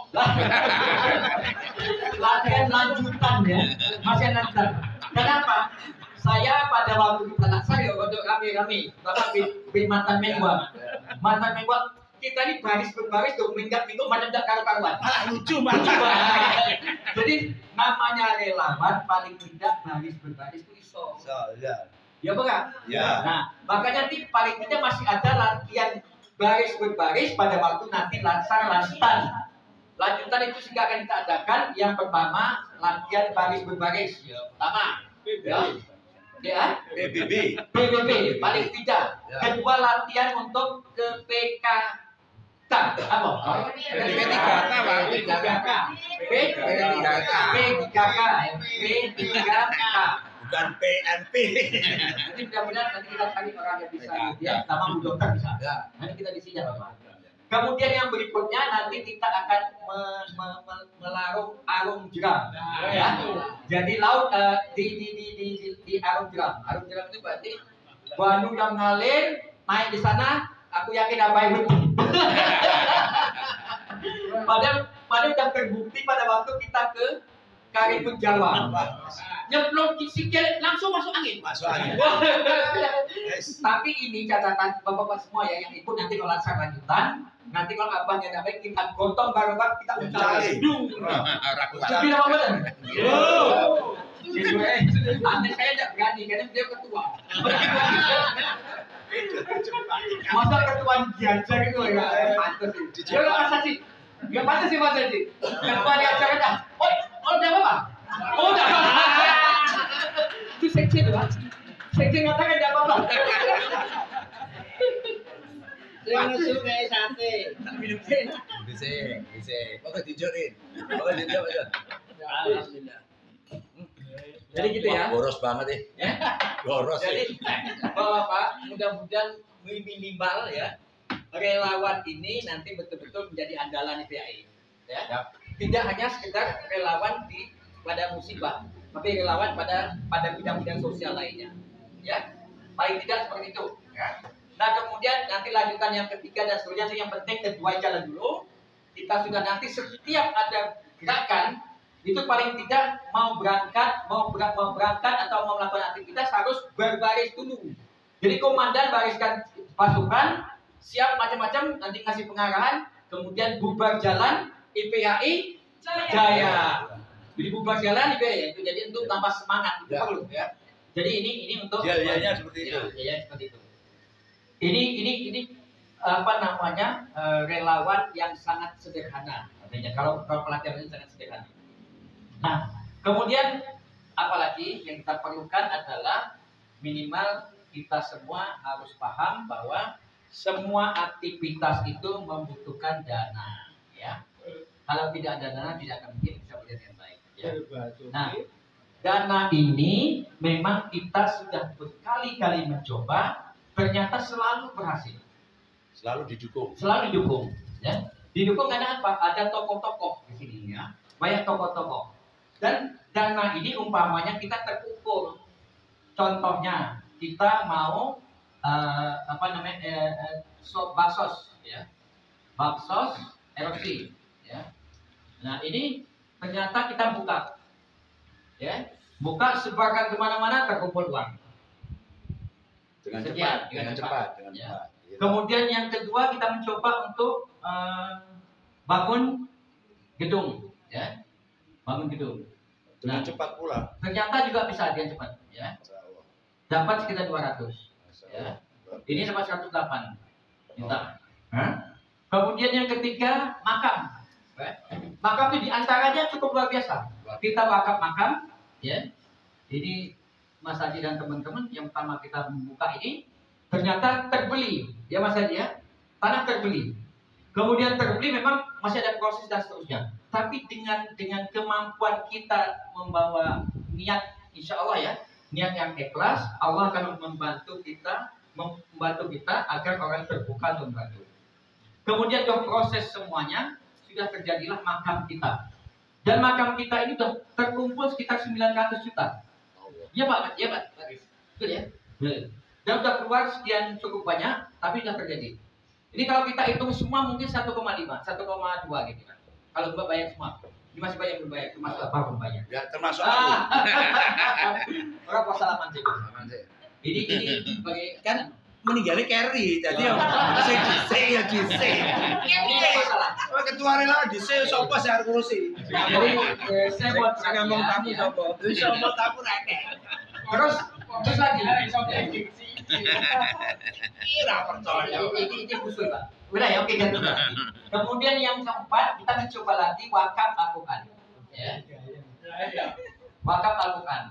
Latihan lanjutan ya. Masih ada lanjutan. Kenapa? Saya pada waktu kita laksar ya, waktu kami-kami, Bapak bin, bin mantan menwa. Mantan menwa, kita ini baris berbaris tuh, minggat-minggu macam tak karu-karuan. Malah lucu Lucu, banget. Pak. Jadi namanya relawan paling tidak baris berbaris itu iso. So, ya. Ya bukan? Ya. Nah, makanya nanti paling tidak masih ada latihan baris berbaris pada waktu nanti lansar lanjutan. Lanjutan itu juga akan kita adakan. Yang pertama latihan baris berbaris. Ya, pertama. Ya. Ya. B B B. B B B paling tidak. Ya. Kedua latihan untuk ke P K K. Apa? P tiga K, Pak. P tiga K. P tiga K. P tiga K. P tiga K. Bukan P M P. Nanti mudah-mudahan nanti kita cari orang yang bisa ya, sama Bu Dokter bisa. Ya. Nanti kita di sini ya Bapak. Kemudian yang berikutnya nanti kita akan me, me, me, melarung arung jeram, ya. Jadi laut uh, di, di, di, di, di, di arung jeram. Arung jeram itu berarti Banu yang ngalir naik di sana. Aku yakin apa yang betul. Padahal padahal sudah terbukti pada waktu kita ke Karimun Jawa. Nyemplung sikit langsung masuk angin. Masuk angin. Yes. Tapi ini catatan bapak-bapak semua ya yang ikut nanti kalau laksana lanjutan. Nanti kalau abahnya dapat kita gotong bareng-bareng kita ucapin. Tapi apa benar? Aneh saya tidak berani karena dia ketua. Masa ketua diajar gitu ya? Pantas sih. Dia nggak masa sih. Nggak pantas sih masa sih. Ketua diajar dah. Oh, oh udah apa? Oh udah. Itu seksi tuh, seksi ngatakan tidak apa-apa. Saya masuk kayak sate. Tak minum sih. Bisa, bisa. Pokoknya dijodohin. Pokoknya dijawab aja. Alhamdulillah. Jadi gitu ya. Boros banget nih. Ya. Boros. Jadi bapak-bapak mudah-mudahan minimal ya relawan ini nanti betul-betul menjadi andalan I P A I. Ya. Tidak hanya sekedar relawan di pada musibah, tapi relawan pada pada bidang-bidang sosial lainnya. Ya. Paling tidak seperti itu. Ya. Nah kemudian nanti lanjutan yang ketiga dan seterusnya yang penting kedua jalan dulu. Kita sudah nanti setiap ada gerakan itu paling tidak mau berangkat, mau, ber mau berangkat atau mau melakukan aktivitas harus berbaris dulu. Jadi komandan bariskan pasukan, siap macam-macam, nanti kasih pengarahan, kemudian bubar jalan I P A I jaya. Jadi bubar jalan I P A I itu jadi untuk tambah semangat itu perlu ya. Jadi ini ini untuk Jaya-jayanya seperti itu. Ya, ya seperti itu. Ini ini ini apa namanya uh, relawan yang sangat sederhana. Artinya kalau kalau pelatihan ini sangat sederhana. Nah, kemudian apalagi yang kita perlukan adalah minimal kita semua harus paham bahwa semua aktivitas itu membutuhkan dana, ya. Kalau tidak ada dana tidak akan mungkin bisa berjalan dengan baik. Ya. Nah, dana ini memang kita sudah berkali-kali mencoba. Ternyata selalu berhasil. Selalu didukung. Selalu didukung, ya. Didukung karena apa? Ada tokoh-tokoh di sini, ya. Banyak tokoh-tokoh. Dan dana ini umpamanya kita terukur. Contohnya kita mau uh, apa namanya uh, uh, so, baksos, ya. Baksos erupsi, ya. Nah ini ternyata kita buka, ya. Buka sebarkan kemana-mana terkumpul uang. Dengan Sekian, cepat, dengan dengan cepat. cepat, dengan Ya. cepat. Gitu. Kemudian yang kedua kita mencoba untuk uh, bangun gedung, ya, bangun gedung. Dengan Nah, cepat pula. ternyata juga bisa dengan cepat, ya. Masya Allah. Dapat sekitar dua ratus, Masya ya. Allah. Ini dapat seratus delapan juta. Hah? Kemudian yang ketiga makam, ya. Makam itu diantaranya cukup luar biasa. Kita wakaf makam, ya. Ini Mas Haji dan teman-teman yang pertama kita membuka ini ternyata terbeli, ya Mas Haji ya, tanah terbeli. Kemudian terbeli memang masih ada proses dan seterusnya. Tapi dengan dengan kemampuan kita membawa niat, insya Allah ya, niat yang ikhlas, Allah akan membantu kita, membantu kita agar orang terbuka untuk membantu. Kemudian dalam proses semuanya sudah terjadilah makam kita. Dan makam kita ini sudah terkumpul sekitar sembilan ratus juta. Iya Pak, iya Pak, betul ya. Dan sudah keluar sekian cukup banyak, tapi sudah terjadi. Ini kalau kita hitung semua mungkin satu koma lima, satu koma dua gitu kan. Kalau Mbak bayar semua, ini masih banyak belum bayar, termasuk apa belum bayar. Ya termasuk aku. Ah. Orang persalaman sih. Aman sih. Ini ini sebagai Kan meninggalnya carry, jadi yang saya dhisik ya dhisik. ini masalah. Oh ketua relawan dhisik sapa sing arep ngurusi. Jadi eh, saya buat Saya ngomong tamu ya. sapa? Wis sapa tamu rek. Terus terus lagi. Ira percaya. Ini ini usul Pak. Udah ya oke ganti. Kemudian yang keempat kita mencoba lagi wakaf Al-Quran. Ya. Wakaf Al-Quran.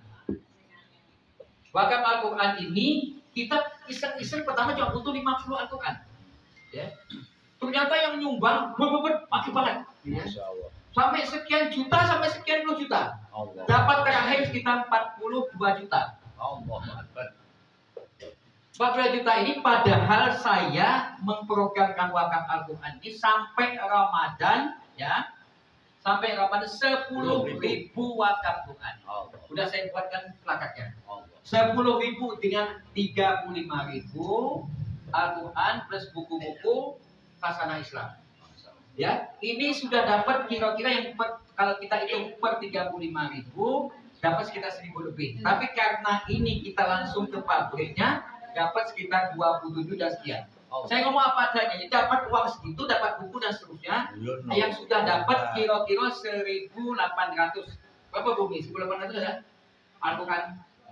Wakaf Al-Quran ini kita iseng-iseng pertama cuma butuh lima puluh Al-Quran. Ya. Ternyata yang nyumbang bener-bener pagi banget. Ya. Masya Allah. Sampai sekian juta sampai sekian puluh juta. Allah. Dapat terakhir sekitar empat puluh dua juta. Allah Akbar. empat belas juta ini padahal saya memprogramkan wakaf Al-Quran ini sampai Ramadan ya. Sampai Ramadan sepuluh ribu wakaf Quran. Udah saya buatkan plakatnya. sepuluh ribu dengan tiga puluh lima ribu Al-Quran plus buku-buku Hasanah Islam. Ya, ini sudah dapat kira-kira yang per, kalau kita hitung per tiga puluh lima ribu dapat sekitar seribu lebih. Hmm. Tapi karena ini kita langsung ke pabriknya dapat sekitar dua puluh tujuh dan sekian. Oh. Saya ngomong apa adanya, jadi dapat uang segitu, dapat buku dan seterusnya, no, no. yang sudah dapat kira-kira seribu delapan ratus. Berapa bumi? seribu delapan ratus ada? Al-Quran?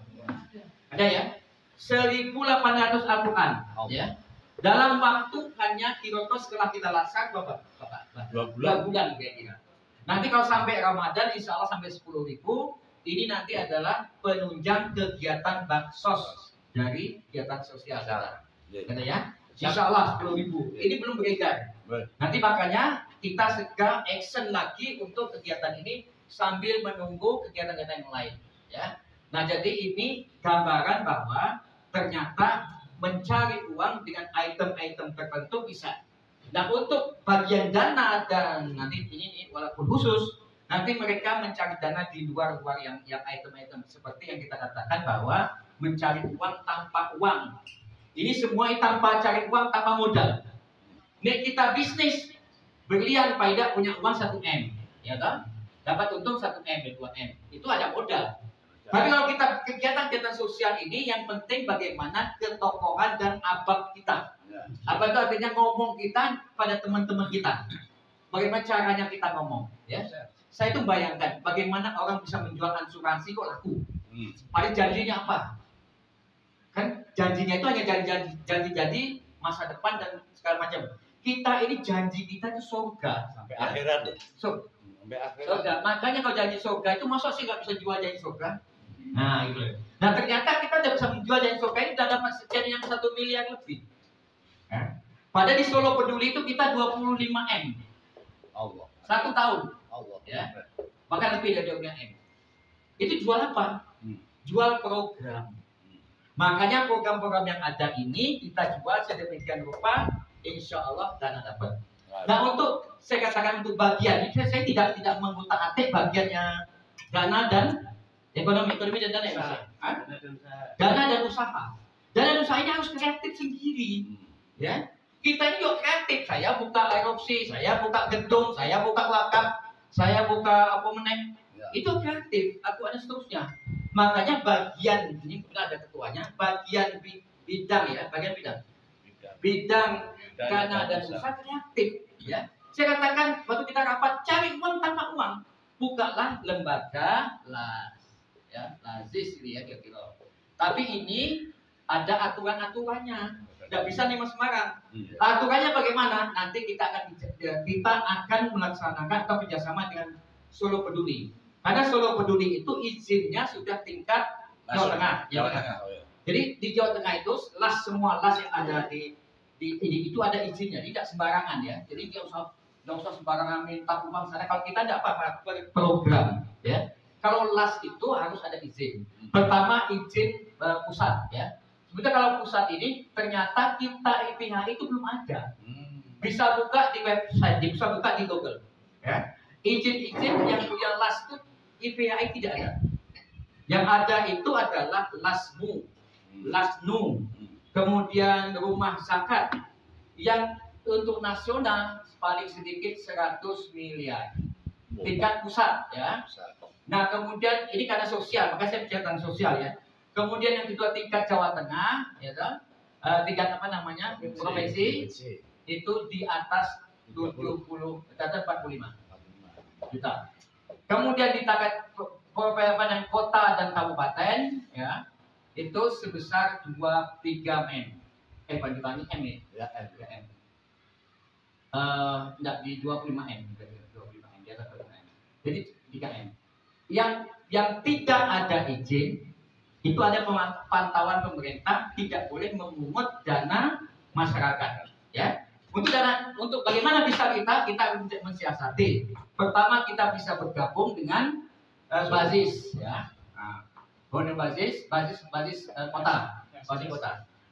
Ada ya? seribu delapan ratus Al-Quran. Oh. Ya. Dalam waktu hanya kira-kira setelah kita laksanakan berapa? Bapak? Dua bulan. Dua bulan kira-kira. Nanti kalau sampai Ramadan, insya Allah sampai sepuluh ribu, ini nanti adalah penunjang kegiatan baksos dari kegiatan sosial. Kata ya? Insya Allah sepuluh ribu. Ini belum beredar. Nanti makanya kita segera action lagi untuk kegiatan ini sambil menunggu kegiatan-kegiatan yang lain. Ya. Nah jadi ini gambaran bahwa ternyata mencari uang dengan item-item tertentu bisa. Nah untuk bagian dana dan nanti ini, ini walaupun khusus, nanti mereka mencari dana di luar-luar yang yang item-item seperti yang kita katakan bahwa mencari uang tanpa uang. Ini semua tanpa cari uang, tanpa modal. Ini kita bisnis berlian faedah punya uang satu M, ya kan? Dapat untung satu M, dua M. Itu ada modal. Tapi kalau kita kegiatan-kegiatan sosial ini yang penting bagaimana ketokohan dan abad kita. Abad itu artinya ngomong kita pada teman-teman kita. Bagaimana caranya kita ngomong, ya? Saya itu bayangkan bagaimana orang bisa menjual asuransi kok laku. Pada janjinya apa? Kan janjinya itu hanya janji-janji masa depan dan segala macam. Kita ini janji kita itu surga sampai ya? Akhirat deh. So, sampai akhirat. Surga. Makanya kalau janji surga itu masa sih nggak bisa jual janji surga? Nah, itu. Nah ternyata kita tidak bisa menjual janji surga ini dalam sekian yang satu miliar lebih. Eh? Padahal di Solo Peduli itu kita dua puluh lima M. Allah. Satu tahun. Allah. Ya. Bahkan lebih dari dua puluh lima M. Itu jual apa? Hmm. Jual program. Makanya program-program yang ada ini kita jual sedemikian rupa, insya Allah dana dapat. Nah untuk saya katakan untuk bagian ini saya tidak tidak mengutak-atik bagiannya dana dan ekonomi ekonomi dan dana ya mas. Dana dan usaha. Dana dan usaha ini harus kreatif sendiri. Ya kita ini juga kreatif. Saya buka erupsi, saya buka gedung, saya buka wakaf, saya buka apa meneng. Itu kreatif. Aku ada seterusnya. Makanya bagian ini kita ada ketuanya, bagian bidang ya, bagian bidang, bidang dana dan usaha kreatif. Ya, saya katakan waktu kita rapat cari uang tanpa uang, bukalah lembaga las, ya, lazis ya kira-kira. Tapi ini ada aturan-aturannya, tidak bisa nih Mas Semarang. Aturannya bagaimana? Nanti kita akan kita akan melaksanakan atau kerjasama dengan Solo Peduli. Karena Solo Peduli itu izinnya sudah tingkat Jawa Tengah, Jawa Tengah. Jadi di Jawa Tengah itu las semua las yang ada di di ini itu ada izinnya, tidak sembarangan ya. Jadi nggak usah nggak usah sembarangan minta uang sana. Kalau kita tidak apa-apa program, ya. Kalau las itu harus ada izin. Pertama izin uh, pusat, ya. Sebenarnya kalau pusat ini ternyata kita I P H itu belum ada. Bisa buka di website, bisa buka di Google, ya. Izin-izin yang punya las itu I P H I tidak ada. Yang ada itu adalah lasmu, lasnu, kemudian rumah zakat yang untuk nasional paling sedikit seratus miliar tingkat pusat ya. Nah kemudian ini karena sosial, maka saya bicara tentang sosial ya. Kemudian yang kedua tingkat Jawa Tengah, ya kan? Uh, tingkat apa namanya provinsi itu di atas tujuh puluh, di atas empat puluh lima juta. Kemudian di tingkat provinsi kota dan kabupaten ya itu sebesar dua puluh tiga M. Eh bukan juta ini M ya? Ya M. Ya, M. Uh, enggak di dua puluh lima M, dua puluh lima M di atas dua puluh lima M. Jadi tiga M. Yang yang tidak ada izin itu ada pantauan pemerintah tidak boleh memungut dana masyarakat ya. Untuk dana untuk bagaimana bisa kita kita mensiasati. Pertama kita bisa bergabung dengan uh, basis ya. Nah, basis basis basis uh, kota, basis kota.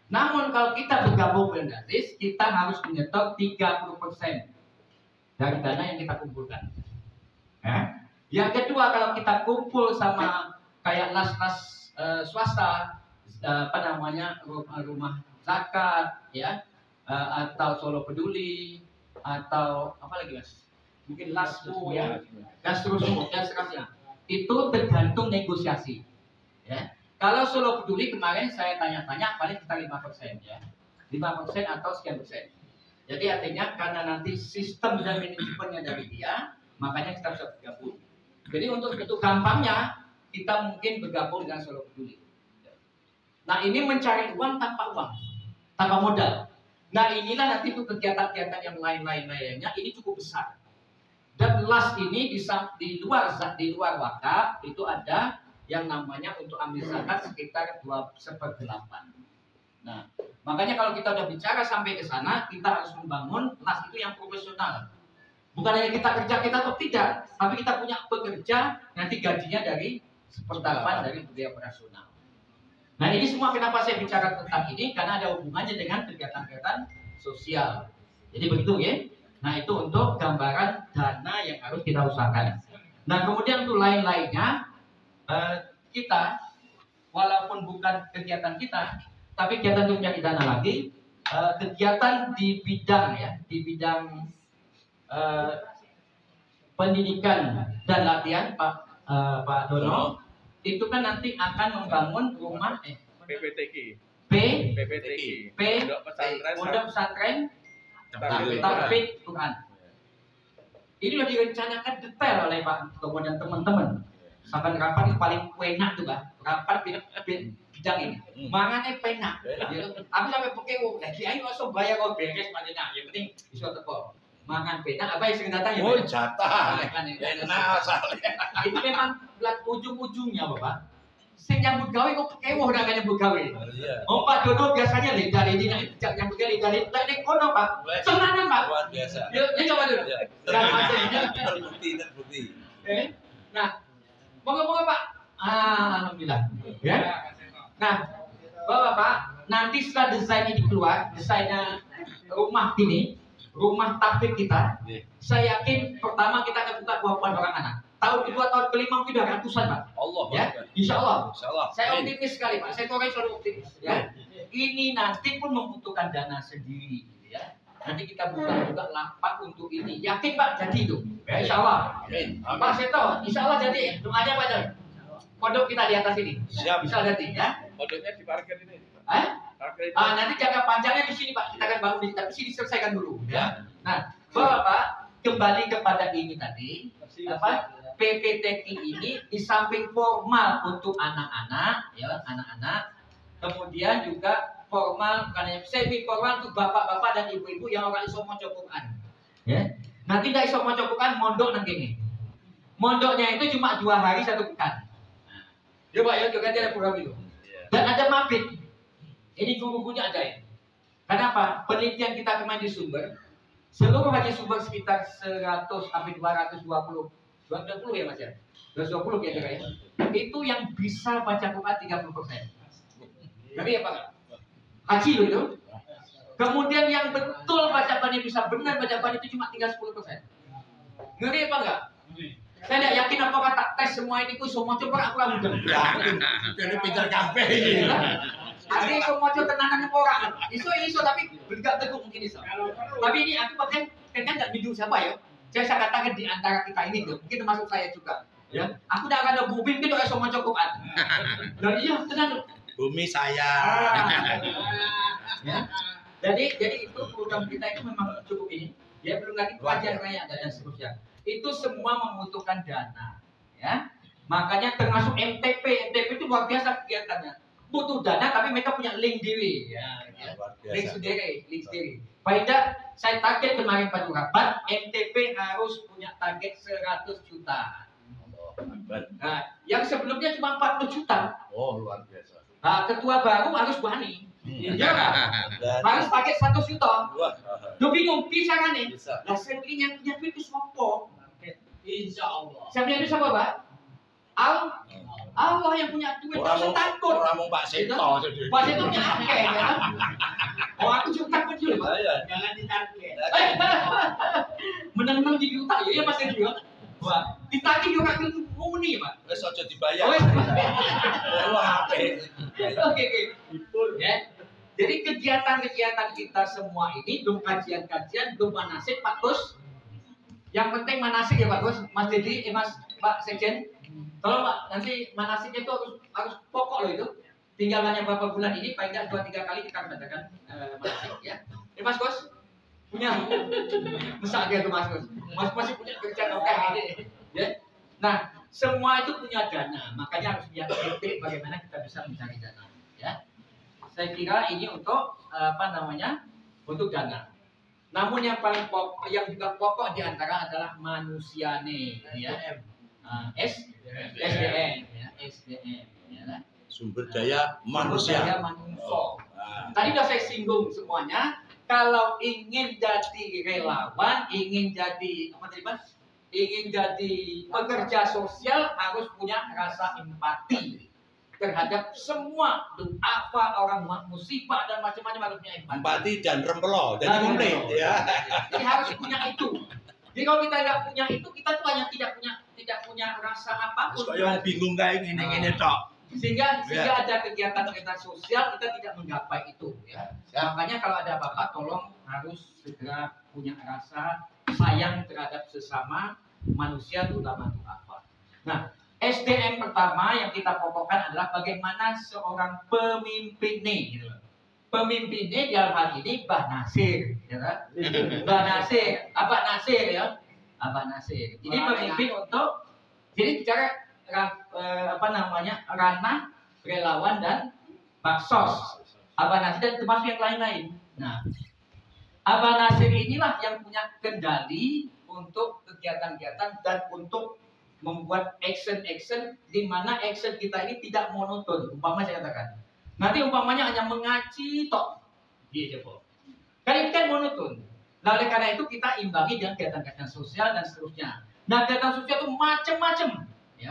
Namun kalau kita bergabung gratis, kita harus menyetor tiga puluh persen dari dana yang kita kumpulkan. Ya. Yang kedua, kalau kita kumpul sama kayak las-las uh, swasta, uh, apa namanya rumah, rumah zakat, ya, uh, atau Solo Peduli, atau apa lagi mas? Mungkin lasmu ya, gastrusmu dan seterusnya. Itu tergantung negosiasi. Ya. Kalau Solo Peduli kemarin saya tanya-tanya paling kita lima persen ya, lima persen atau sekian persen. Jadi artinya karena nanti sistem dan manajemennya dari dia, makanya kita bisa bergabung. Jadi untuk bentuk gampangnya kita mungkin bergabung dengan Solo Peduli. Nah ini mencari uang tanpa uang, tanpa modal. Nah inilah nanti untuk kegiatan-kegiatan yang lain-lain lainnya ini cukup besar. Dan las ini di, di luar di luar wakaf itu ada yang namanya untuk ambil zakat sekitar dua seperdelapan. Nah makanya kalau kita udah bicara sampai ke sana, kita harus membangun las itu yang profesional. Bukan hanya kita kerja kita atau tidak, tapi kita punya pekerja nanti gajinya dari sepertapan dari biaya operasional. Nah ini semua kenapa saya bicara tentang ini karena ada hubungannya dengan kegiatan-kegiatan sosial. Jadi begitu ya. Nah itu untuk gambaran dana yang harus kita usahakan. Nah kemudian untuk lain-lainnya eh, kita walaupun bukan kegiatan kita, tapi kegiatan untuk mencari dana lagi, eh, kegiatan di bidang ya, di bidang Uh, pendidikan dan latihan Pak uh, Pak Dono itu kan nanti akan membangun rumah eh, P P T K P P P T K P Pondok Pesantren Pondok Pesantren Tahfiz Tahfiz Quran. Ini sudah direncanakan detail oleh Pak Tomo dan teman-teman. Sampai rapat yang paling enak tuh Pak, rapat bidang ini. Mangane penak. Aku sampai pekewo, lagi ayo langsung bayar kok beres panjenengan. Yang penting bisa teko. Makan penak apa yang sering datang ya? Oh jatah. Enak asalnya. Itu memang belat ujung-ujungnya Bapak. Sing nyambut gawe kok kewo ora nyambut gawe. Oh Pak Dono biasanya lho dari ini nek nyambut gawe dari nek kono Pak. Tenanan Pak. Luar biasa. Yuk, ini coba dulu. Terbukti, terbukti. Eh, nah, moga-moga Pak. Ah, alhamdulillah. Ya. Nah, Bapak, nanti setelah desain ini keluar, desainnya rumah ini, rumah tahfiz kita, saya yakin pertama kita akan buka dua puluh orang anak. Tahun kedua, tahun kelima mungkin udah ratusan Pak. Allah. Ya, insya Allah. Insya Allah. Saya optimis sekali Pak. Saya orang selalu optimis. Ya, ini nanti pun membutuhkan dana sendiri. Ya, nanti kita buka juga lapak untuk ini. Yakin Pak jadi itu. Ya, insya Allah. Amin. Pak Seto, insya Allah jadi. Doanya Pak Jon. Pondok kita di atas ini. Siap. Bisa jadi ya. Pondoknya di parkir ini. Eh? Parkir ini. Ah, nanti jangka panjangnya di sini Pak. Kita akan bangun di tapi sini selesaikan dulu. Ya. Nah, Bapak kembali kepada ini tadi. Apa? P P T K ini di samping formal untuk anak-anak, ya anak-anak, kemudian juga formal, bukan semi formal untuk bapak-bapak dan ibu-ibu yang orang iso maca Quran. Ya, nanti tidak iso maca Quran mondok nang kene. Mondoknya itu cuma dua hari satu pekan. Ya Pak ya, juga ada program itu. Dan ada mabit. Ini guru-gurunya ada ya. Kenapa? Penelitian kita kemarin di Sumber, seluruh haji Sumber sekitar seratus sampai dua ratus dua puluh. dua ratus dua puluh ya Mas ya? dua ratus dua puluh kira-kira ya. Itu yang bisa baca Quran tiga puluh persen. Tapi ya Pak? Haji loh itu. Kemudian yang betul baca Quran bisa benar baca Quran itu cuma tinggal sepuluh persen. Ngeri apa enggak? Saya tidak yakin apakah tak tes semua ini ku semua coba aku ambil. Jadi pintar kafe ini. Ada semua coba tenanan orang. Iso iso tapi bergak teguh mungkin iso. Tapi ini aku pakai kan tidak bingung siapa ya. Saya katakan di antara kita ini tuh, mungkin termasuk saya juga. Ya, aku tidak akan ada bumi itu kayak semua cukupan. Dan iya, tenang. Bumi saya. Ya. Jadi, jadi itu program kita itu memang cukup ini. Ya, belum lagi pelajaran raya dan seterusnya. Itu semua membutuhkan dana. Ya, makanya termasuk M T P, M T P itu luar biasa kegiatannya. Butuh dana, tapi mereka punya link diri. Ya, ya. Link sendiri, link sendiri. Paling saya target kemarin pada rapat, M T P harus punya target seratus juta. Nah, yang sebelumnya cuma empat puluh juta. Oh, luar biasa. Nah, ketua baru harus berani. Iya kan? Harus target seratus juta. Lu bingung, bisa kan nih? Nah, saya pilih yang punya duit itu siapa? Insya Allah. Saya punya duit siapa, Pak? Al? Allah yang punya duit, Orang usah mau takut. orang mau Pak Seto. Pak Seto punya akeh ya. Oh aku juga takut juga, Pak. Iya. Jangan ditarget. Eh, menang-menang jadi utang ya, ya Mas Edi ya. Wah, ditagih juga ke muni, Pak. Wis aja dibayar. Oh, Wah, apik. Oke, oke. Ya. Jadi kegiatan-kegiatan kita semua ini, belum kajian-kajian, belum manasik, Pak Gus. Yang penting manasik ya Pak Gus. Mas Dedi, eh, Mas Pak Sekjen. Tolong Pak, nanti manasiknya itu harus, harus pokok loh itu. Tinggal hanya beberapa bulan ini, paling tidak dua tiga kali kita mengadakan uh, manasik ya. Ini Mas Gus punya, besar dia tuh Mas Gus. Mas masih punya kerjaan oke ini, ya. Nah, semua itu punya dana, makanya harus lihat titik bagaimana kita bisa mencari dana, ya. Saya kira ini untuk uh, apa namanya, untuk dana. Namun yang paling pokok, yang juga pokok diantara adalah manusia nih, ya. Uh, S, SDM, ya, SDM, ya. Sumber daya manusia. Sumber daya manusia. Nah, Tadi sudah saya singgung semuanya. Kalau ingin jadi relawan, ingin jadi apa tadi Mas? Ingin jadi pekerja sosial harus punya rasa empati terhadap semua apa orang musibah dan macam-macam harus punya empati. empati dan rempelo. Jadi Dan komplit rempelo. ya. Jadi harus punya itu. Jadi kalau kita nggak punya itu, kita tuh hanya tidak punya tidak punya rasa apapun. Kok yang bingung kayak gini-gini tok. Sehingga sehingga ada kegiatan-kegiatan sosial kita tidak menggapai itu ya. Makanya kalau ada apa-apa tolong harus segera punya rasa sayang terhadap sesama manusia terutama untuk apa. Nah, S D M pertama yang kita pokokkan adalah bagaimana seorang pemimpin nih gitu. Pemimpinnya dalam hal ini Mbah Nasir ya kan? Mbah Nasir, Abah Nasir ya. Abah Nasir. Ini pemimpin untuk jadi bicara eh, apa namanya ranah relawan dan baksos. Abah Nasir dan termasuk yang lain-lain. Nah, Abah Nasir inilah yang punya kendali untuk kegiatan-kegiatan dan untuk membuat action-action di mana action kita ini tidak monoton. Umpama saya katakan, nanti umpamanya hanya mengaji tok, gitu po. Kan ini kan monoton. Nah, oleh karena itu kita imbangi dengan kegiatan-kegiatan sosial dan seterusnya. Nah, kegiatan sosial itu macam-macam, ya.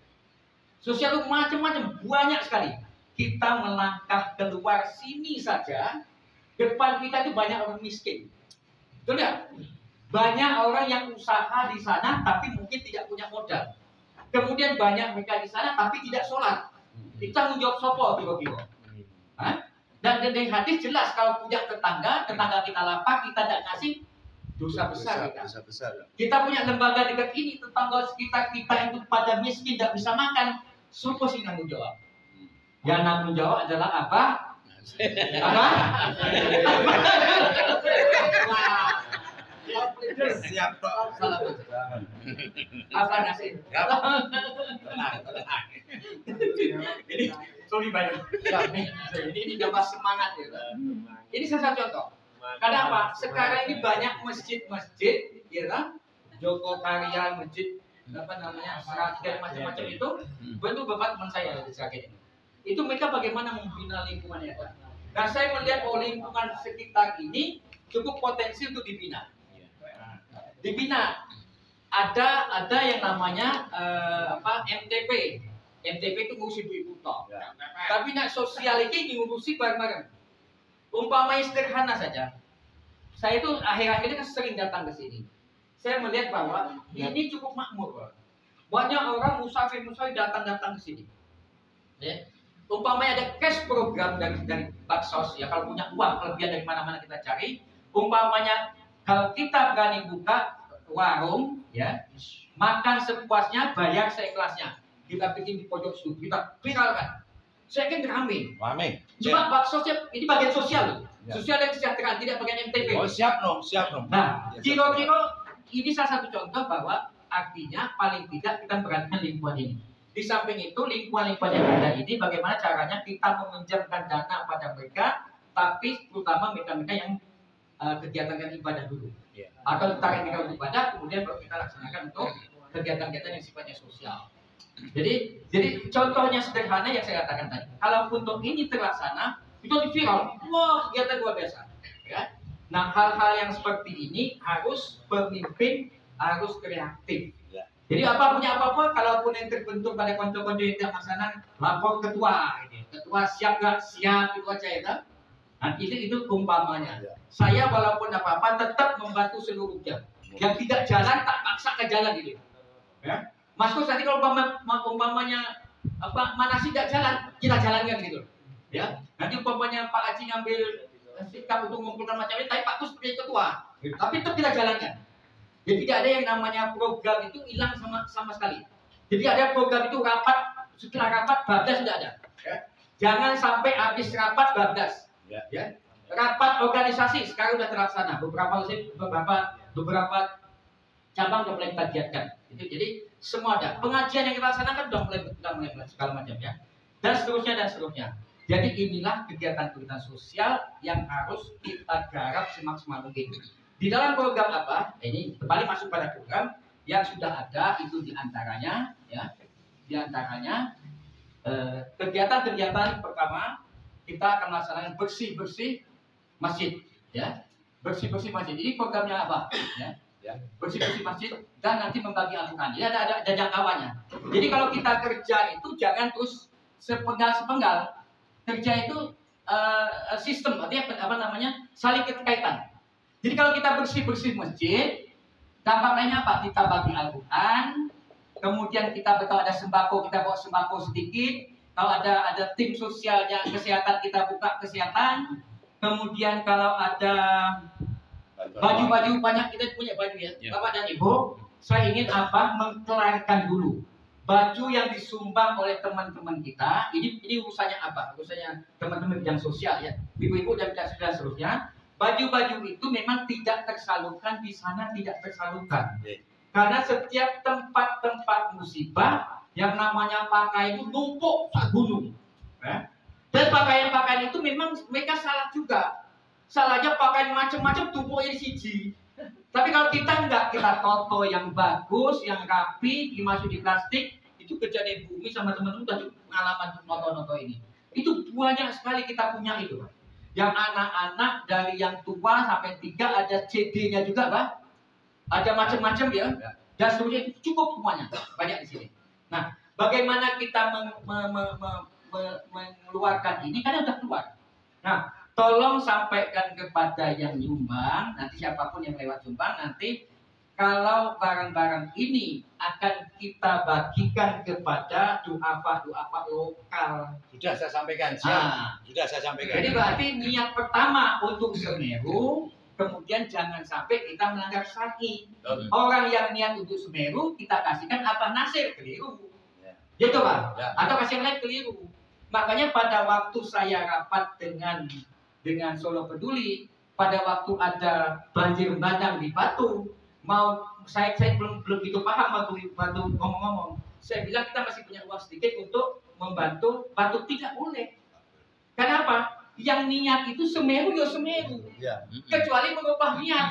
Sosial itu macam-macam, banyak sekali. Kita melangkah keluar sini saja, depan kita itu banyak orang miskin. Betul ya? Banyak orang yang usaha di sana tapi mungkin tidak punya modal. Kemudian banyak mereka di sana tapi tidak sholat. Kita menjawab sopo kira-kira. Dan dari hadis jelas kalau punya tetangga, tetangga kita lapar, kita tidak ngasih, dosa besar kita. Dosa besar. Kita punya lembaga dekat ini, tetangga sekitar kita itu pada miskin, tidak bisa makan. Sopo sih nanggung jawab? Yang nanggung jawab adalah apa? Apa? Siap kok. Salah betul. Apa nasi? Tenang, tenang. Ini sorry banyak. Ini ini gambar semangat ya. Ini salah satu contoh. Kenapa? Sekarang ini banyak masjid-masjid, ya kan? Joko Karya, masjid apa namanya, Sragen macam-macam itu. Bentuk bapak teman saya di Sragen. Itu mereka bagaimana membina lingkungan ya kan? Nah saya melihat bahwa lingkungan sekitar ini cukup potensi untuk dibina. Dibina. Ada ada yang namanya uh, apa M T P. M T P itu ngurusi ibu-ibu toh. Ya. Tapi nak sosial ini ngurusi bareng-bareng. Umpamanya sederhana saja. Saya itu akhir-akhir ini kan sering datang ke sini. Saya melihat bahwa ini cukup makmur. Banyak orang musafir-musafir datang-datang ke sini. Ya. Umpamanya ada cash program dari dari baksos ya, kalau punya uang kelebihan dari mana-mana kita cari. Umpamanya kalau kita berani buka warung ya, makan sepuasnya, bayar seikhlasnya. Kita bikin di pojok situ, kita viralkan. Saya kan rame. Rame. Cuma baksosnya ini bagian sosial. Ya. Sosial dan kesejahteraan, tidak bagian M T P. Oh siap no, siap no. Nah, kira-kira ini salah satu contoh bahwa artinya paling tidak kita memperhatikan lingkungan ini. Di samping itu lingkungan-lingkungan yang ada ini bagaimana caranya kita meminjamkan dana pada mereka, tapi terutama mereka-mereka yang uh, kegiatan ibadah dulu. Ya. Atau tarik mereka untuk ibadah, kemudian baru kita laksanakan untuk kegiatan-kegiatan yang sifatnya sosial. Jadi, jadi contohnya sederhana yang saya katakan tadi. Kalau untuk ini terlaksana, itu di viral, wah kegiatan luar biasa. Ya. Nah hal-hal yang seperti ini harus pemimpin harus kreatif. Ya. Jadi apa punya apa-apa, kalau apapun yang terbentuk pada konco-konco yang tidak melaksanakan, lapor ketua. Ini. Ketua siap gak? Siap, itu aja ya. Kan? Nah, itu itu umpamanya. Saya walaupun apa-apa tetap membantu seluruhnya. Yang tidak jalan tak paksa ke jalan gitu. Ya. Mas Kus nanti kalau umpama, umpamanya apa manasi tidak jalan, kita jalankan gitu. Ya. Nanti umpamanya Pak Haji ngambil sikap untuk mengumpulkan macam ini, tapi Pak Kus sebagai ketua. Tapi tetap kita jalankan. Jadi tidak ada yang namanya program itu hilang sama sama sekali. Jadi ada program itu rapat, setelah rapat bablas sudah ada. Ya. Jangan sampai habis rapat bablas. Ya. Ya. Rapat organisasi sekarang sudah terlaksana. Beberapa beberapa beberapa cabang sudah mulai kita giatkan. Itu jadi semua ada. Pengajian yang kita laksanakan sudah mulai sudah mulai segala macam ya. Dan seterusnya dan seterusnya. Jadi inilah kegiatan-kegiatan sosial yang harus kita garap semaksimal mungkin. Di dalam program apa? Ini kembali masuk pada program yang sudah ada itu diantaranya ya. Diantaranya eh, kegiatan-kegiatan pertama kita akan melaksanakan bersih-bersih masjid ya. Bersih-bersih masjid. Ini programnya apa? Ya. Ya. Bersih-bersih masjid dan nanti membagi Al-Quran. Jadi ada ada, ada jangkauannya. Jadi kalau kita kerja itu jangan terus sepenggal-sepenggal. Kerja itu uh, sistem, artinya apa namanya? Saling berkaitan. Jadi kalau kita bersih-bersih masjid, dampak lainnya apa? Kita bagi Al-Quran, kemudian kita kalau ada sembako, kita bawa sembako sedikit. Kalau ada ada tim sosialnya kesehatan, kita buka kesehatan. Kemudian kalau ada baju-baju banyak, kita punya baju ya, ya. Bapak dan Ibu, saya ingin apa? Mengkelarkan dulu baju yang disumbang oleh teman-teman kita. Ini ini urusannya apa? Urusannya teman-teman bidang sosial ya, ibu-ibu dan bidang sosial seterusnya. Baju-baju itu memang tidak tersalurkan di sana, tidak tersalurkan. Ya. Karena setiap tempat-tempat musibah yang namanya pakaian itu numpuk sak gunung. Ya. Dan pakaian-pakaian itu memang mereka salah juga. Salahnya pakaian macam-macam tumpuknya di siji. Tapi kalau kita enggak, kita toto yang bagus, yang rapi, dimasukin di plastik, itu kejadian bumi sama teman-teman udah pengalaman noto-noto ini. Itu banyak sekali kita punya itu. Yang anak-anak dari yang tua sampai tiga ada C D-nya juga, Pak. Ada macam-macam ya. Dan seterusnya itu cukup semuanya, banyak di sini. Nah, bagaimana kita meng, me, me, me, me, mengeluarkan ini? Karena udah keluar. Nah, tolong sampaikan kepada yang nyumbang, nanti siapapun yang lewat sumbang, nanti kalau barang-barang ini akan kita bagikan kepada duafa-duafa lokal. Sudah saya sampaikan, siap. Nah, Sudah saya sampaikan. jadi berarti niat pertama untuk Semeru, kemudian jangan sampai kita melanggar syar'i. Orang yang niat untuk Semeru, kita kasihkan apa Nasir, keliru. Ya. Gitu Pak? Ya. Atau kasih yang lain keliru. Makanya pada waktu saya rapat dengan dengan Solo Peduli, pada waktu ada banjir bandang di Batu, mau saya saya belum belum begitu paham waktu Batu ngomong-ngomong. Saya bilang kita masih punya uang sedikit untuk membantu Batu, tidak boleh. Kenapa? Yang niat itu Semeru ya Semeru. Ya. Kecuali merubah niat.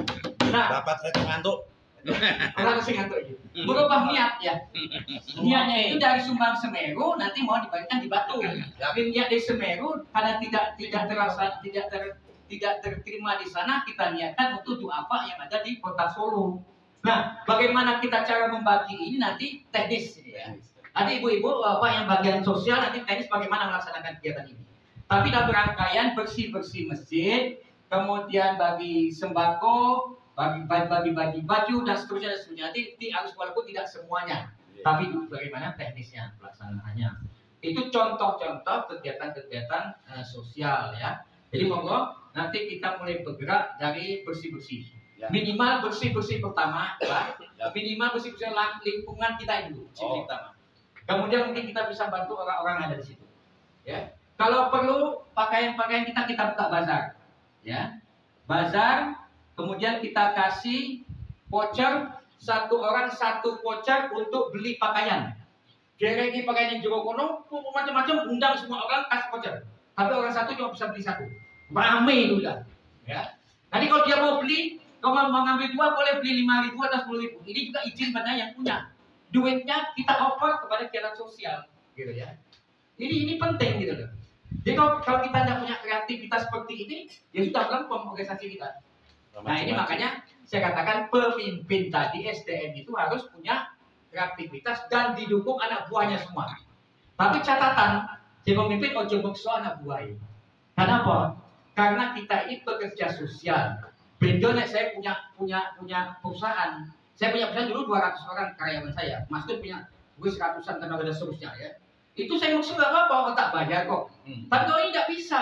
Nah, Rapat saya ngantuk. orang sing ngantuk gitu. Merubah niat ya. Niatnya itu dari Sumbang Semeru nanti mau dibagikan di Batu. Tapi niat di Semeru karena tidak tidak terasa tidak ter, tidak terterima di sana, kita niatkan untuk duafa yang ada di Kota Solo. Nah, bagaimana kita cara membagi ini nanti teknis ya. Nanti ibu-ibu bapak yang bagian sosial nanti teknis bagaimana melaksanakan kegiatan ini. Tapi dalam rangkaian bersih-bersih masjid, kemudian bagi sembako, bagi bagi bagi baju dan seterusnya dan seterusnya. Nanti, nanti harus walaupun tidak semuanya, yeah. Tapi bagaimana teknisnya pelaksanaannya. Itu contoh-contoh kegiatan-kegiatan uh, sosial ya. Jadi monggo nanti kita mulai bergerak dari bersih-bersih. Yeah. Minimal bersih-bersih pertama, Pak. Yeah. Minimal bersih-bersih lingkungan kita dulu, oh. Pertama. Kemudian mungkin kita bisa bantu orang-orang yang ada di situ. Ya. Kalau perlu pakaian-pakaian kita kita buka bazar. Ya. Bazar. Kemudian kita kasih voucher satu orang satu voucher untuk beli pakaian. Geregi pakaian yang jero kono, macam-macam undang semua orang kasih voucher. Tapi orang satu cuma bisa beli satu. Rame itu udah. Ya. Nanti kalau dia mau beli, kalau mau ngambil dua boleh beli lima ribu atau sepuluh ribu. Ini juga izin pada yang punya. Duitnya kita offer kepada kegiatan sosial, gitu ya. Ini ini penting gitu loh. Jadi kalau, kalau kita tidak punya kreativitas seperti ini, ya sudah dalam organisasi kita. Nah ini makanya saya katakan pemimpin tadi S D M itu harus punya kreativitas dan didukung anak buahnya semua. Tapi catatan, si pemimpin ojo bekso anak buahnya. Kenapa? Karena kita ini pekerja sosial. Bedanya saya punya punya punya perusahaan. Saya punya perusahaan dulu dua ratus orang karyawan saya. Mas Gun punya gue seratusan tenaga dan seterusnya ya. Itu saya maksud nggak apa-apa, tak bayar kok. Hmm. Tapi kalau ini tidak bisa.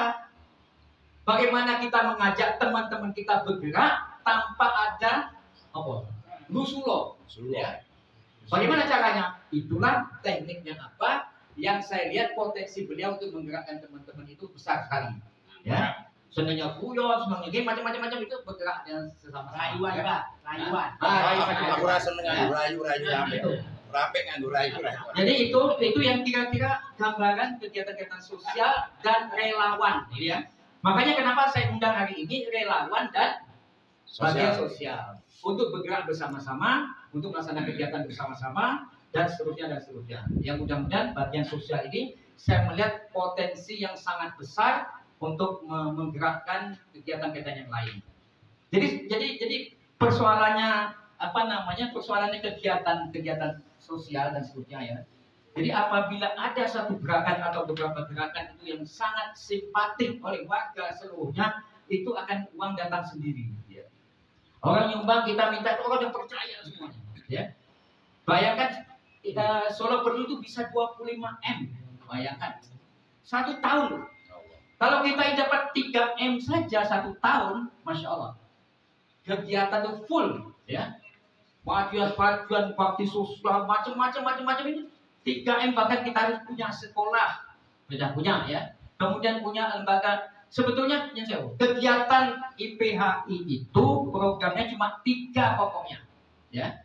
Bagaimana kita mengajak teman-teman kita bergerak tanpa ada apa? Rusulo. Ya. Bagaimana caranya? Itulah tekniknya apa? Yang saya lihat potensi beliau untuk menggerakkan teman-teman itu besar sekali. Ya. Senangnya guyon, senangnya game, macam-macam itu bergerak dengan sesama rayuan, Pak. Rayuan. Aku rasa senang rayu-rayu rapi. Rapi nganggo rayu. Jadi itu itu yang kira-kira gambaran kegiatan-kegiatan sosial dan relawan, ya. Makanya kenapa saya undang hari ini relawan dan bagian sosial untuk bergerak bersama-sama, untuk melaksanakan kegiatan bersama-sama dan seterusnya dan seterusnya. Yang mudah-mudahan bagian sosial ini saya melihat potensi yang sangat besar untuk menggerakkan kegiatan-kegiatan yang lain. Jadi jadi jadi persoalannya apa namanya? Persoalannya kegiatan-kegiatan sosial dan seterusnya ya. Jadi apabila ada satu gerakan atau beberapa gerakan itu yang sangat simpatik oleh warga seluruhnya, itu akan uang datang sendiri. Ya. Orang nyumbang kita minta, orang yang percaya semuanya. Ya. Bayangkan kita, Solo perlu itu bisa dua puluh lima M. Bayangkan satu tahun. Kalau kita dapat tiga M saja satu tahun, masya Allah, kegiatan itu full, ya. Pajuan-pajuan bakti sosial macam-macam macam-macam ini tiga M, bahkan kita harus punya sekolah, sudah punya, ya. Kemudian punya lembaga. Sebetulnya yang saya kegiatan I P H I itu programnya cuma tiga pokoknya, ya.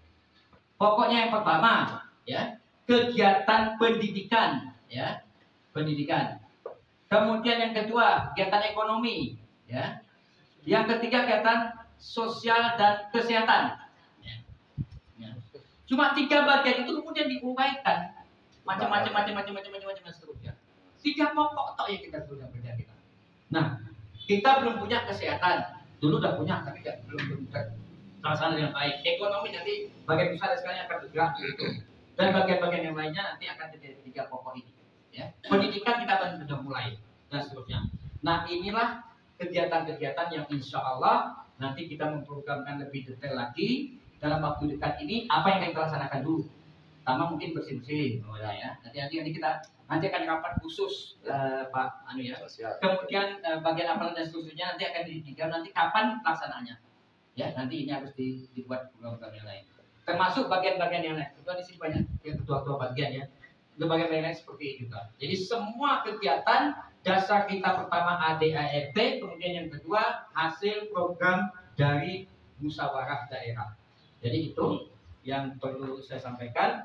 Pokoknya yang pertama, ya, kegiatan pendidikan, ya, pendidikan. Kemudian yang kedua, kegiatan ekonomi, ya. Yang ketiga, kegiatan sosial dan kesehatan. Ya. Ya. Cuma tiga bagian itu kemudian diuraikan macam-macam, macam-macam, macam-macam, macam seterusnya. Tiga pokok tok yang kita sudah kerja kita. Nah, kita belum punya kesehatan. Dulu udah punya, tapi tidak belum belum terlaksana dengan baik. Ekonomi nanti bagian besar sekali akan bergerak gitu. Dan bagian-bagian yang lainnya nanti akan terjadi tiga pokok ini. Ya. Pendidikan kita baru sudah mulai dan seterusnya. Nah, inilah kegiatan-kegiatan yang insya Allah nanti kita memprogramkan lebih detail lagi dalam waktu dekat ini. Apa yang kita laksanakan dulu? Pertama mungkin bersih-bersih, oh ya. Nanti nanti nanti kita nanti akan rapat khusus uh, Pak Anu ya. Kemudian uh, bagian apa dan seterusnya nanti akan didetail nanti kapan pelaksanaannya. Ya, nanti ini harus dibuat program yang lain. Termasuk bagian-bagian yang lain. Ketua di sini banyak ya, ketua-ketua bagian ya. Lembaga lain seperti itu juga. Jadi semua kegiatan dasar kita pertama A D A R T, kemudian yang kedua hasil program dari musyawarah daerah. Jadi itu yang perlu saya sampaikan.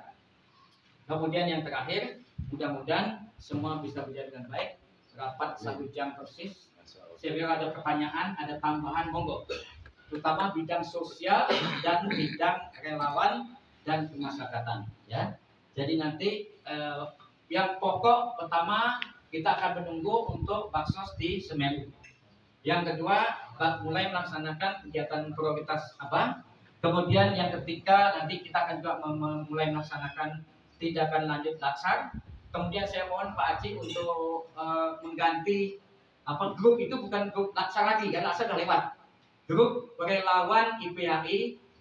Kemudian yang terakhir, mudah-mudahan semua bisa berjalan dengan baik. Rapat satu jam persis. Saya ada pertanyaan, ada tambahan, monggo. Terutama bidang sosial dan bidang relawan dan kemasyarakatan. Ya. Jadi nanti eh, yang pokok pertama kita akan menunggu untuk baksos di Semeru. Yang kedua mulai melaksanakan kegiatan prioritas apa. Kemudian yang ketiga nanti kita akan juga mulai melaksanakan tindakan lanjut laksar. Kemudian saya mohon Pak Haji untuk uh, mengganti apa grup itu bukan grup laksar lagi, kan laksar sudah lewat. Grup relawan I P H I,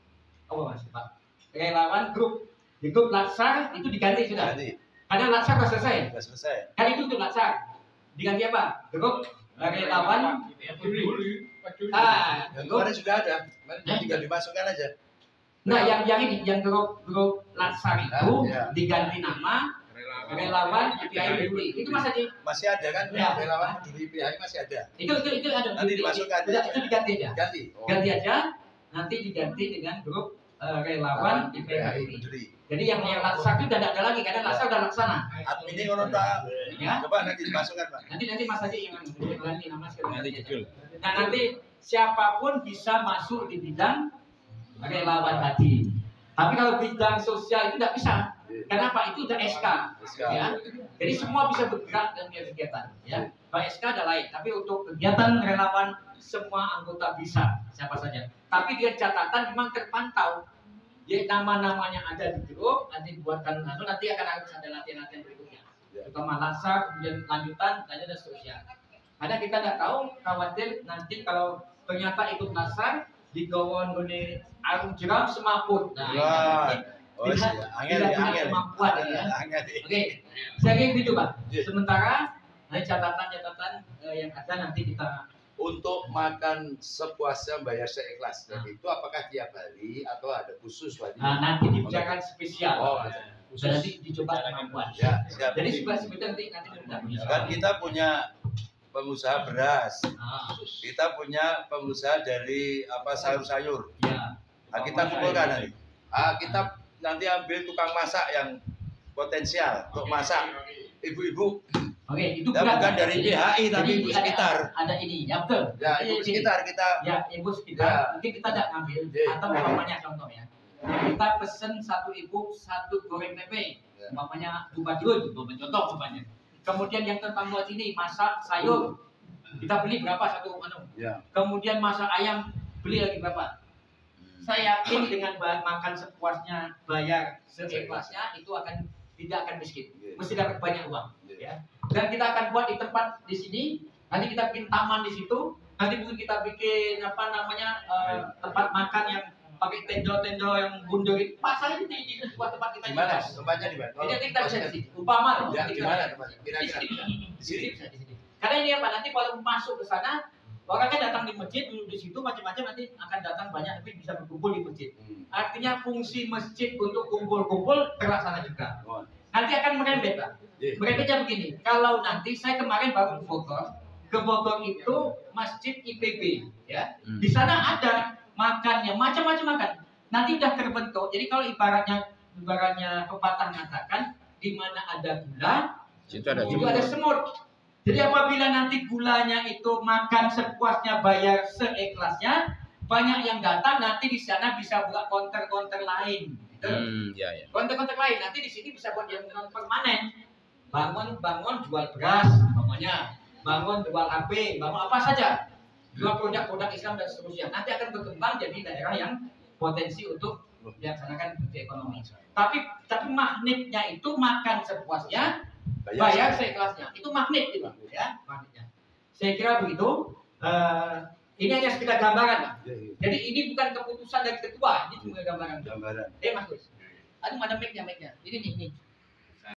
oh masih Pak, relawan grup di grup laksar itu diganti sudah. Ganti. Karena laksar sudah selesai. Sudah selesai. Kan itu untuk laksar. Diganti apa? Grup relawan. Ah, kemarin sudah ada. Kemarin tinggal dimasukkan aja. Nah, yang yang ini yang grup grup laksar itu ya, diganti nama relawan I P H I Peduli. Itu masih di masih ada kan? Ya. Relawan Peduli I P H I masih ada. Itu itu itu ada. Nanti dimasukkan. Itu, itu diganti aja. Ganti. Oh. Ganti aja. Nanti diganti dengan grup uh, relawan I P H I Peduli. Jadi yang yang laksar itu tidak ada lagi karena laksar sudah laksana. Admin ini orang tak. Ya. Coba nanti dimasukkan Pak. Nanti nanti Mas Haji yang ganti nama sekarang. Nanti jujur. Nah nanti siapapun bisa masuk di bidang relawan tadi. Tapi kalau bidang sosial itu tidak bisa. Kenapa? Itu udah S K, ya. Jadi semua bisa bergerak dan kegiatan, ya. Kalau S K ada lain. Tapi untuk kegiatan relawan semua anggota bisa, siapa saja. Tapi dia catatan memang terpantau. Jadi nama-namanya ada di grup, nanti buatkan anu, nanti akan harus ada latihan-latihan berikutnya. Terutama lasar, kemudian lanjutan, dan seterusnya. Karena kita nggak tahu, khawatir nanti kalau ternyata ikut lasar di gawon gone arung jeram semaput. Nah, ini nanti Oh, tidak iya. Angel, tidak punya angel. kemampuan ya. Angel. Oke, saya kira gitu Pak. Iya. Sementara nanti catatan-catatan eh, yang ada nanti kita Untuk makan sepuasnya bayar seikhlas dan itu apakah tiap hari atau ada khusus lagi? nah, nanti dibicarakan spesial. Oh, Dan nanti dicoba kemampuan. Ya, siap. Jadi sebenarnya nanti nanti kita punya. Kan kita punya pengusaha beras, Ah, kita punya pengusaha dari apa sayur-sayur. ya. Nah, kita kumpulkan nanti. Ah, kita nanti ambil tukang masak yang potensial untuk masak. Ibu-ibu, Oke, itu ya, berat, bukan Pak. dari Jadi- P H I tapi jadi ibu ada- sekitar. Ada ini, ya betul. Ya, ibu Jadi- sekitar kita. Ya, ibu sekitar. Ya. Mungkin kita tidak ngambil Ya. atau umpamanya contoh ya. Kita pesen satu ibu satu goreng tempe, Ya. umpamanya dua badrun, umpamanya contoh umpamanya. Kemudian yang tetangga sini masak sayur, kita beli berapa satu anu. Ya. Kemudian masak ayam, beli lagi berapa. Saya yakin dengan ba- makan sepuasnya, bayar seikhlasnya itu akan tidak akan miskin, mesti dapat banyak uang. Ya. Dan kita akan buat di tempat di sini, nanti kita bikin taman di situ, nanti mungkin kita bikin apa namanya eh, tempat makan yang pakai tenda-tenda yang bundar itu, pasang itu di, di sebuah tempat kita. Di mana? juga. Tempatnya di mana? Jadi nanti kita bisa di sini. Umpama loh, Ya, nanti di kita mana bisa. tempatnya? Di Kira-kira. sini bisa. Di sini. bisa di sini. Karena ini apa? Nanti kalau masuk ke sana, orang kan datang di masjid dulu di situ macam-macam, nanti akan datang banyak, tapi bisa berkumpul di masjid. Hmm. Artinya fungsi masjid untuk kumpul-kumpul terlaksana juga. Oh. Nanti akan merembet Pak. Iya. Merembetnya begini, kalau nanti saya kemarin baru ke Bogor, ke Bogor itu masjid I P B, ya. Hmm. Di sana ada makannya, macam-macam makan. Nanti udah terbentuk. Jadi kalau ibaratnya ibaratnya pepatah mengatakan di mana ada gula, Situ ada itu ada semut. Jadi apabila nanti gulanya itu makan sepuasnya, bayar seikhlasnya, banyak yang datang, nanti di sana bisa buat konter-konter lain. Gitu. Hmm, ya ya. Konten-konten lain nanti di sini bisa buat yang non permanen. Bangun bangun jual beras, namanya. Bangun jual H P, bangun apa saja. Jual produk-produk Islam dan seterusnya. Nanti akan berkembang jadi daerah yang potensi untuk dilaksanakan fungsi ekonomi. Tapi tapi magnetnya itu makan sepuasnya, bayar seikhlasnya. Itu magnet itu, ya, magnetnya. Saya kira begitu. Eh, ini hanya sekedar gambaran, Pak. Ya, ya. Jadi ini bukan keputusan dari ketua, ini cuma gambaran. Gambaran. Eh Mas Gus, aduh mana mic-nya, mic-nya. Ini nih, nih.